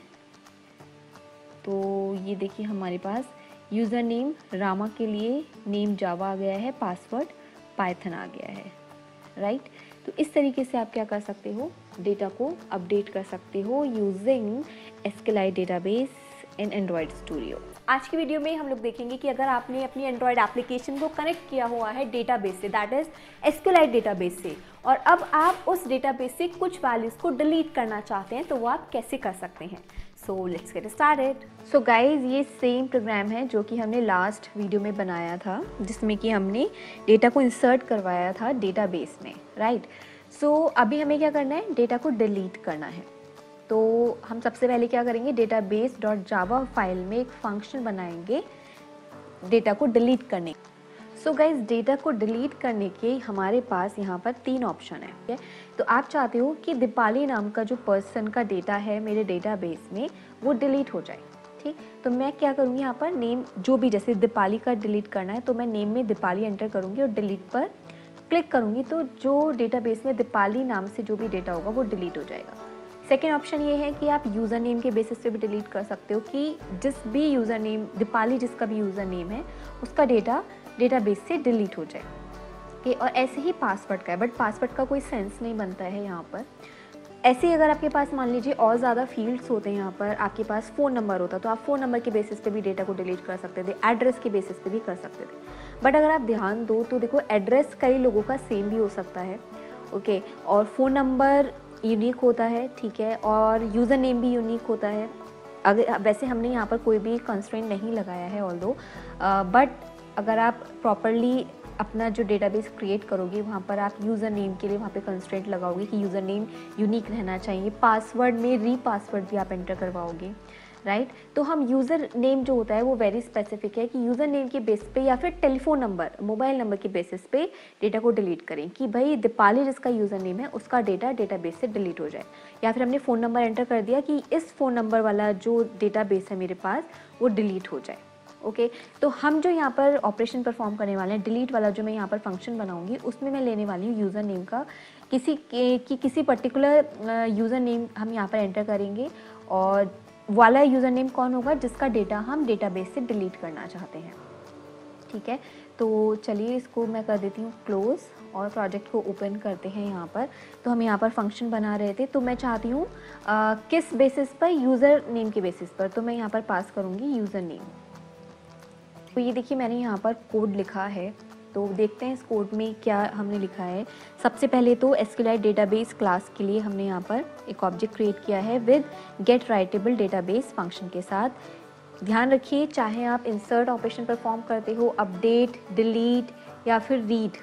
तो ये देखिए हमारे पास यूज़र नेम रामा के लिए नेम जावा आ गया है, पासवर्ड पाइथन आ गया है, राइट। तो इस तरीके से आप क्या कर सकते हो, डेटा को अपडेट कर सकते हो using SQLite database in Android Studio. आज की वीडियो में हम लोग देखेंगे कि अगर आपने अपनी एंड्रॉयड एप्लीकेशन को कनेक्ट किया हुआ है डेटाबेस से, दैट इज एसक्यूएलआइट डेटाबेस से, और अब आप उस डेटाबेस से कुछ वैल्यूज़ को डिलीट करना चाहते हैं, तो वो आप कैसे कर सकते हैं। So let's get started. So guys ये सेम प्रोग्राम है जो कि हमने लास्ट वीडियो में बनाया था, जिसमें कि हमने डेटा को इंसर्ट करवाया था डेटाबेस में, राइट। सो अभी हमें क्या करना है, डेटा को डिलीट करना है। तो हम सबसे पहले क्या करेंगे, डेटाबेस डॉट जावा फाइल में एक फंक्शन बनाएंगे डेटा को डिलीट करने। सो गाइज डेटा को डिलीट करने के हमारे पास यहाँ पर तीन ऑप्शन है, ठीक है। तो आप चाहते हो कि दीपाली नाम का जो पर्सन का डेटा है मेरे डेटाबेस में वो डिलीट हो जाए, ठीक। तो मैं क्या करूँगी, यहाँ पर नेम जो भी, जैसे दीपाली का डिलीट करना है तो मैं नेम में दीपाली एंटर करूँगी और डिलीट पर क्लिक करूँगी, तो जो डेटाबेस में दीपाली नाम से जो भी डेटा होगा वो डिलीट हो जाएगा। सेकेंड ऑप्शन ये है कि आप यूज़र नेम के बेसिस पे भी डिलीट कर सकते हो कि जिस भी यूज़र नेम, दीपाली जिसका भी यूज़र नेम है उसका डेटा डेटाबेस से डिलीट हो जाए, कि और ऐसे ही पासवर्ड का है, बट पासवर्ड का कोई सेंस नहीं बनता है यहाँ पर। ऐसे ही अगर आपके पास मान लीजिए और ज़्यादा फील्ड्स होते हैं, यहाँ पर आपके पास फ़ोन नंबर होता तो आप फ़ोन नंबर के बेसिस पे भी डेटा को डिलीट कर सकते थे, एड्रेस के बेसिस पे भी कर सकते थे। बट अगर आप ध्यान दो तो देखो एड्रेस कई लोगों का सेम भी हो सकता है, ओके, और फ़ोन नंबर यूनिक होता है, ठीक है, और यूज़र नेम भी यूनिक होता है। अगर वैसे हमने यहाँ पर कोई भी कंस्ट्रेंट नहीं लगाया है ऑल्दो, बट अगर आप प्रॉपरली अपना जो डेटाबेस क्रिएट करोगे वहाँ पर आप यूज़र नेम के लिए वहाँ पे कंस्ट्रेंट लगाओगे कि यूज़र नेम यूनिक रहना चाहिए। पासवर्ड में री पासवर्ड भी आप एंटर करवाओगे, राइट। तो हम यूज़र नेम जो होता है वो वेरी स्पेसिफिक है कि यूज़र नेम के बेस पे या फिर टेलीफोन नंबर, मोबाइल नंबर के बेसिस पे डेटा को डिलीट करें कि भाई दीपाली जिसका यूज़र नेम है उसका डेटा डेटाबेस से डिलीट हो जाए। या फिर हमने फ़ोन नंबर एंटर कर दिया कि इस फ़ोन नंबर वाला जो डेटाबेस है मेरे पास वो डिलीट हो जाए, ओके। तो हम जो यहाँ पर ऑपरेशन परफॉर्म करने वाले हैं, डिलीट वाला जो मैं यहाँ पर फंक्शन बनाऊंगी उसमें मैं लेने वाली हूँ यूज़र नेम का किसी के कि किसी पर्टिकुलर यूज़र नेम हम यहाँ पर एंटर करेंगे, और वाला यूज़र नेम कौन होगा जिसका डेटा हम डेटाबेस से डिलीट करना चाहते हैं, ठीक है। तो चलिए इसको मैं कर देती हूँ क्लोज़ और प्रोजेक्ट को ओपन करते हैं यहाँ पर। तो हम यहाँ पर फंक्शन बना रहे थे, तो मैं चाहती हूँ किस बेसिस पर, यूज़र नेम के बेसिस पर। तो मैं यहाँ पर पास करूँगी यूज़र नेम। तो ये देखिए मैंने यहाँ पर कोड लिखा है, तो देखते हैं इस कोड में क्या हमने लिखा है। सबसे पहले तो एसक्यूएलआइट डेटाबेस क्लास के लिए हमने यहाँ पर एक ऑब्जेक्ट क्रिएट किया है with get writable database function के साथ। ध्यान रखिए चाहे आप इंसर्ट ऑपरेशन परफॉर्म करते हो, अपडेट, डिलीट या फिर रीड,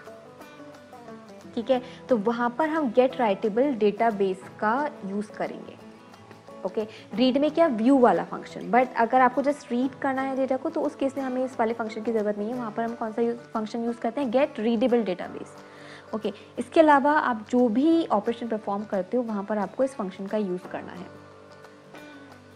ठीक है, तो वहाँ पर हम गेट राइटेबल डेटाबेस का यूज़ करेंगे, ओके okay, रीड में क्या, व्यू वाला फंक्शन। बट अगर आपको जस्ट रीड करना है डेटा को तो उस केस में हमें इस वाले फंक्शन की ज़रूरत नहीं है। वहाँ पर हम कौन सा यूज फंक्शन यूज़ करते हैं, गेट रीडेबल डेटाबेस, ओके। इसके अलावा आप जो भी ऑपरेशन परफॉर्म करते हो वहाँ पर आपको इस फंक्शन का यूज़ करना है।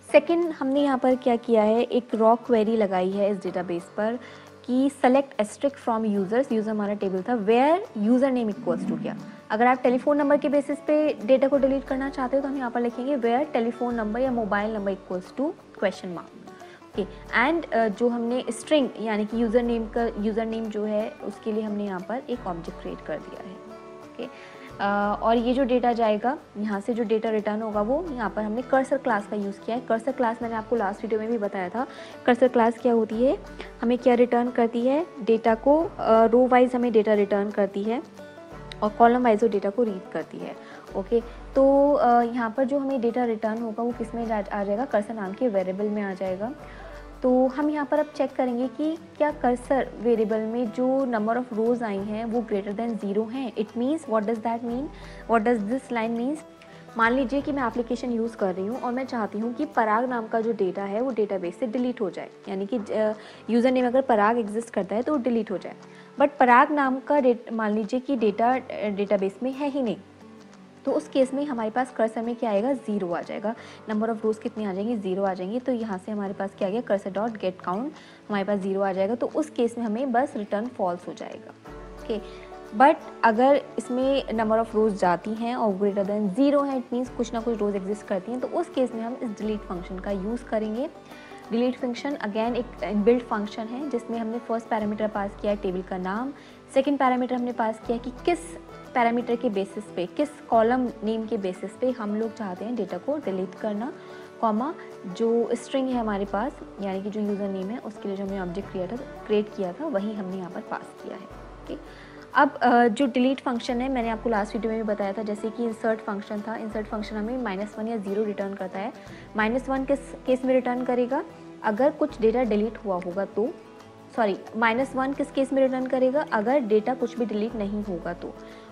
सेकंड हमने यहाँ पर क्या किया है, एक रॉ क्वेरी लगाई है इस डेटाबेस पर कि select asterisk from users, user हमारा टेबल था, where user name equals to क्या। अगर आप टेलीफोन नंबर के बेसिस पे डेटा को डिलीट करना चाहते हो तो हम यहाँ पर लिखेंगे वेयर टेलीफोन नंबर या mobile number equals to question mark. Okay, and जो हमने स्ट्रिंग यानी कि यूज़र नेम का यूज़र नेम जो है उसके लिए हमने यहाँ पर एक ऑब्जेक्ट क्रिएट कर दिया है। Okay okay. Uh, और ये जो डेटा जाएगा यहाँ से जो डेटा रिटर्न होगा वो यहाँ पर हमने कर्सर क्लास का यूज़ किया है। कर्सर क्लास मैंने आपको लास्ट वीडियो में भी बताया था। कर्सर क्लास क्या होती है, हमें क्या रिटर्न करती है, डेटा को रो uh, वाइज हमें डेटा रिटर्न करती है और कॉलम वाइज वो डेटा को रीड करती है। Okay okay. तो uh, यहाँ पर जो हमें डेटा रिटर्न होगा वो किस में आ जाएगा, कर्सर नाम के वेरिएबल में आ जाएगा। तो हम यहाँ पर अब चेक करेंगे कि क्या कर्सर वेरिएबल में जो नंबर ऑफ रोज़ आई हैं वो ग्रेटर देन ज़ीरो हैं। It means what does that mean, what does this line means. मान लीजिए कि मैं एप्लीकेशन यूज़ कर रही हूँ और मैं चाहती हूँ कि पराग नाम का जो डेटा है वो डेटाबेस से डिलीट हो जाए, यानी कि यूज़र नेम अगर पराग एग्जिस्ट करता है तो वो डिलीट हो जाए, बट पराग नाम का डेट मान लीजिए कि डेटा डेटाबेस में है ही नहीं। तो उस केस में हमारे पास कर्सर में क्या आएगा, ज़ीरो आ जाएगा। नंबर ऑफ रोज़ कितनी आ जाएंगी, ज़ीरो आ जाएंगी। तो यहाँ से हमारे पास क्या आ गया, कर्सर डॉट गेट काउंट हमारे पास ज़ीरो आ जाएगा। तो उस केस में हमें बस रिटर्न फॉल्स हो जाएगा। ओके, बट अगर इसमें नंबर ऑफ रोज़ जाती हैं और ग्रेटर देन ज़ीरो है, इट मीन्स कुछ ना कुछ रोज़ एग्जिस्ट करती हैं, तो उस केस में हम इस डिलीट फंक्शन का यूज़ करेंगे। डिलीट फंक्शन अगेन एक इनबिल्ट फंक्शन है जिसमें हमने फर्स्ट पैरामीटर पास किया है टेबल का नाम, सेकंड पैरामीटर हमने पास किया कि किस पैरामीटर के बेसिस पे, किस कॉलम नेम के बेसिस पे हम लोग चाहते हैं डेटा को डिलीट करना, कॉमा जो स्ट्रिंग है हमारे पास यानी कि जो यूज़र नेम है उसके लिए जो हमने ऑब्जेक्ट क्रिएट क्रिएट किया था वही हमने यहाँ पर पास किया है। ओके, अब जो डिलीट फंक्शन है मैंने आपको लास्ट वीडियो में भी बताया था, जैसे कि इंसर्ट फंक्शन था। इंसर्ट फंक्शन हमें माइनस वन या ज़ीरो रिटर्न करता है। माइनस वन किस केस में रिटर्न करेगा, अगर कुछ डेटा डिलीट हुआ होगा तो, सॉरी माइनस वन किस केस में रिटर्न करेगा, अगर डेटा कुछ भी डिलीट नहीं होगा तो,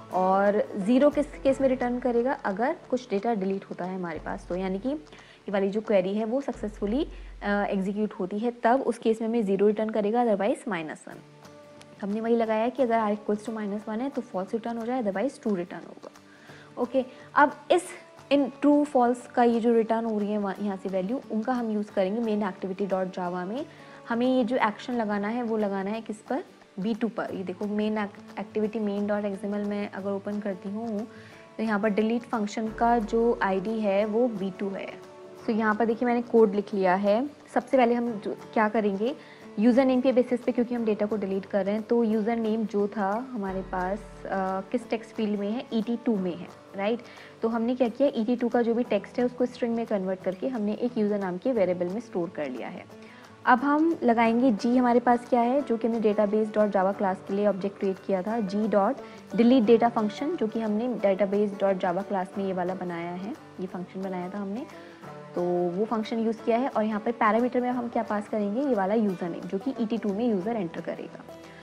और ज़ीरो किस केस में रिटर्न करेगा, अगर कुछ डेटा डिलीट होता है हमारे पास तो, यानी कि ये वाली जो क्वेरी है वो सक्सेसफुली एग्जीक्यूट होती है तब उस केस में हमें ज़ीरो रिटर्न करेगा, अदरवाइज माइनस वन। हमने वही लगाया है कि अगर R equals to minus one है तो फॉल्स रिटर्न हो जाए, अदरवाइज ट्रू रिटर्न होगा। ओके, अब इस इन ट्रू फॉल्स का ये जो रिटर्न हो रही है यहाँ से वैल्यू, उनका हम यूज़ करेंगे मेन एक्टिविटी डॉट जावा में। हमें ये जो एक्शन लगाना है वो लगाना है किस पर, बी टू पर। ये देखो main activity main dot XML में अगर ओपन करती हूँ तो यहाँ पर डिलीट फंक्शन का जो आईडी है वो बी टू है। तो so, यहाँ पर देखिए मैंने कोड लिख लिया है। सबसे पहले हम जो क्या करेंगे, यूज़र नेम के बेसिस पे, क्योंकि हम डेटा को डिलीट कर रहे हैं तो यूज़र नेम जो था हमारे पास आ, किस टेक्स्ट फील्ड में है, ई टी टू में है, राइट। तो हमने क्या किया, ई टी टू का जो भी टेक्स्ट है उसको स्ट्रिंग में कन्वर्ट करके हमने एक यूज़र नाम के वेरिएबल में स्टोर कर लिया है। अब हम लगाएंगे जी, हमारे पास क्या है जो कि हमने डेटाबेस डॉट जावा क्लास के लिए ऑब्जेक्ट क्रिएट किया था, G dot delete data function, जो कि हमने डेटाबेस डॉट जावा क्लास में ये वाला बनाया है, ये फंक्शन बनाया था हमने, तो वो फंक्शन यूज़ किया है। और यहाँ पर पैरामीटर में हम क्या पास करेंगे, ये वाला यूज़र नेम जो कि ई टी टू में यूज़र एंटर करेगा।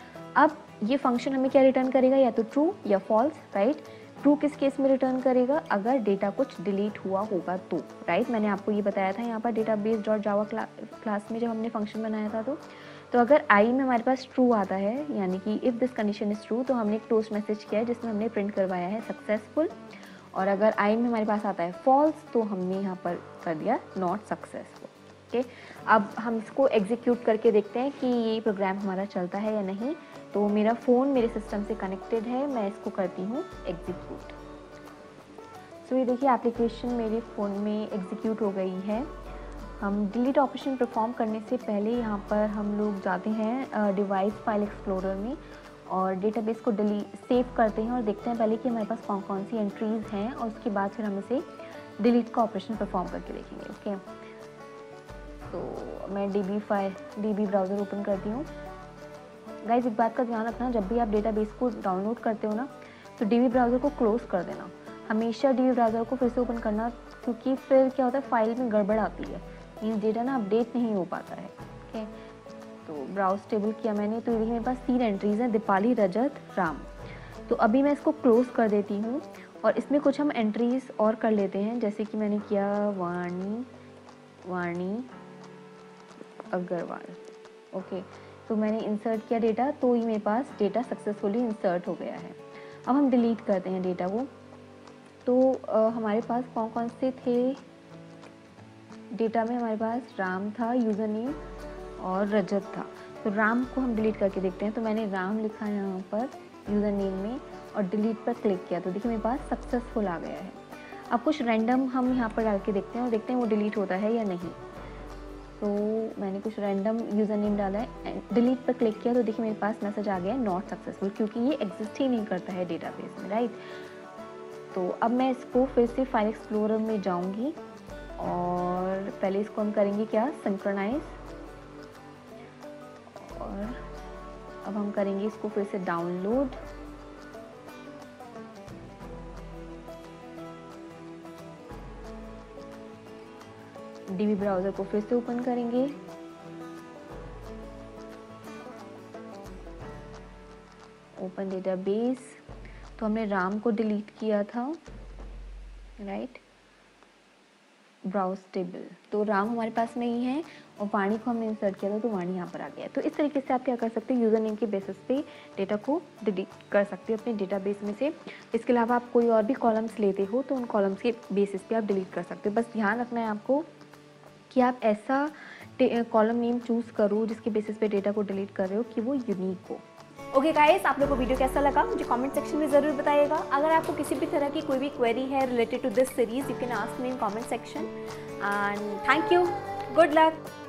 अब ये फंक्शन हमें क्या रिटर्न करेगा, या तो ट्रू या फॉल्स, राइट। ट्रू किस केस में रिटर्न करेगा, अगर डेटा कुछ डिलीट हुआ होगा तो, राइट। मैंने आपको ये बताया था यहाँ पर डेटाबेस डॉट जावा क्ला, क्लास में जब हमने फंक्शन बनाया था तो तो अगर आई में हमारे पास ट्रू आता है, यानी कि if this condition is true, तो हमने एक टोस्ट मैसेज किया है जिसमें हमने प्रिंट करवाया है सक्सेसफुल। और अगर आई में हमारे पास आता है फॉल्स तो हमने यहाँ पर कर दिया नॉट सक्सेसफुल। ओके, अब हम इसको एग्जीक्यूट करके देखते हैं कि ये प्रोग्राम हमारा चलता है या नहीं। तो मेरा फ़ोन मेरे सिस्टम से कनेक्टेड है, मैं इसको करती हूँ एग्जीक्यूट। सो ये देखिए एप्लीकेशन मेरे फ़ोन में एग्जीक्यूट हो गई है। हम डिलीट ऑपरेशन परफॉर्म करने से पहले यहाँ पर हम लोग जाते हैं डिवाइस फाइल एक्सप्लोरर में और डेटाबेस को डिलीट सेव करते हैं और देखते हैं पहले कि हमारे पास कौन कौन सी एंट्रीज़ हैं, और उसके बाद फिर हम इसे डिलीट का ऑपरेशन परफॉर्म करके देखेंगे। ओके, तो मैं D B file D B browser open करती हूँ। गाइज एक बात का ध्यान रखना, जब भी आप डेटाबेस को डाउनलोड करते हो ना तो डी बी ब्राउज़र को क्लोज़ कर देना, हमेशा डी बी ब्राउज़र को फिर से ओपन करना, क्योंकि फिर क्या होता है फाइल में गड़बड़ आती है, मीन्स डेटा ना अपडेट नहीं हो पाता है। ओके, तो ब्राउज टेबल किया मैंने, तो देखिए मेरे पास तीन एंट्रीज़ हैं, दीपाली, रजत, राम। तो अभी मैं इसको क्लोज़ कर देती हूँ और इसमें कुछ हम एंट्रीज़ और कर लेते हैं, जैसे कि मैंने किया वाणी वाणी अग्रवाल। ओके, तो मैंने इंसर्ट किया डेटा, तो ये मेरे पास डेटा सक्सेसफुली इंसर्ट हो गया है। अब हम डिलीट करते हैं डेटा को। तो आ, हमारे पास कौन कौन से थे, डेटा में हमारे पास राम था, यूज़र नेम और रजत था। तो राम को हम डिलीट करके देखते हैं। तो मैंने राम लिखा है यहाँ पर यूज़र नेम में और डिलीट पर क्लिक किया, तो देखिए मेरे पास सक्सेसफुल आ गया है। अब कुछ रैंडम हम यहाँ पर डाल के देखते हैं और देखते हैं वो डिलीट होता है या नहीं। तो मैंने कुछ रैंडम यूज़र नेम डाला है, डिलीट पर क्लिक किया, तो देखिए मेरे पास मैसेज आ गया है नॉट सक्सेसफुल, क्योंकि ये एग्जिस्ट ही नहीं करता है डेटाबेस में, राइट। तो अब मैं इसको फिर से फाइल एक्सप्लोरर में जाऊँगी और पहले इसको हम करेंगे क्या, सिंक्रोनाइज। और अब हम करेंगे इसको फिर से डाउनलोड। डीबी ब्राउज़र को फिर से ओपन करेंगे। Open database. तो हमने राम को डिलीट किया था, राइट। ब्राउज टेबल, तो राम हमारे पास नहीं है और वाणी को हमने इंसर्ट किया था, तो वाणी यहाँ पर आ गया। तो इस तरीके से आप क्या कर सकते हैं, यूज़र नेम के बेसिस पे डेटा को डिलीट कर सकते हो अपने डेटाबेस में से। इसके अलावा आप कोई और भी कॉलम्स लेते हो तो उन कॉलम्स के बेसिस पे आप डिलीट कर सकते हो। बस ध्यान रखना है आपको कि आप ऐसा कॉलम नेम चूज़ करो जिसके बेसिस पे डेटा को डिलीट कर रहे हो कि वो यूनिक हो। ओके गाइस, आप लोग को वीडियो कैसा लगा मुझे कमेंट सेक्शन में ज़रूर बताइएगा। अगर आपको किसी भी तरह की कोई भी क्वेरी है related to this series, you can ask me in comment section. And thank you, good luck.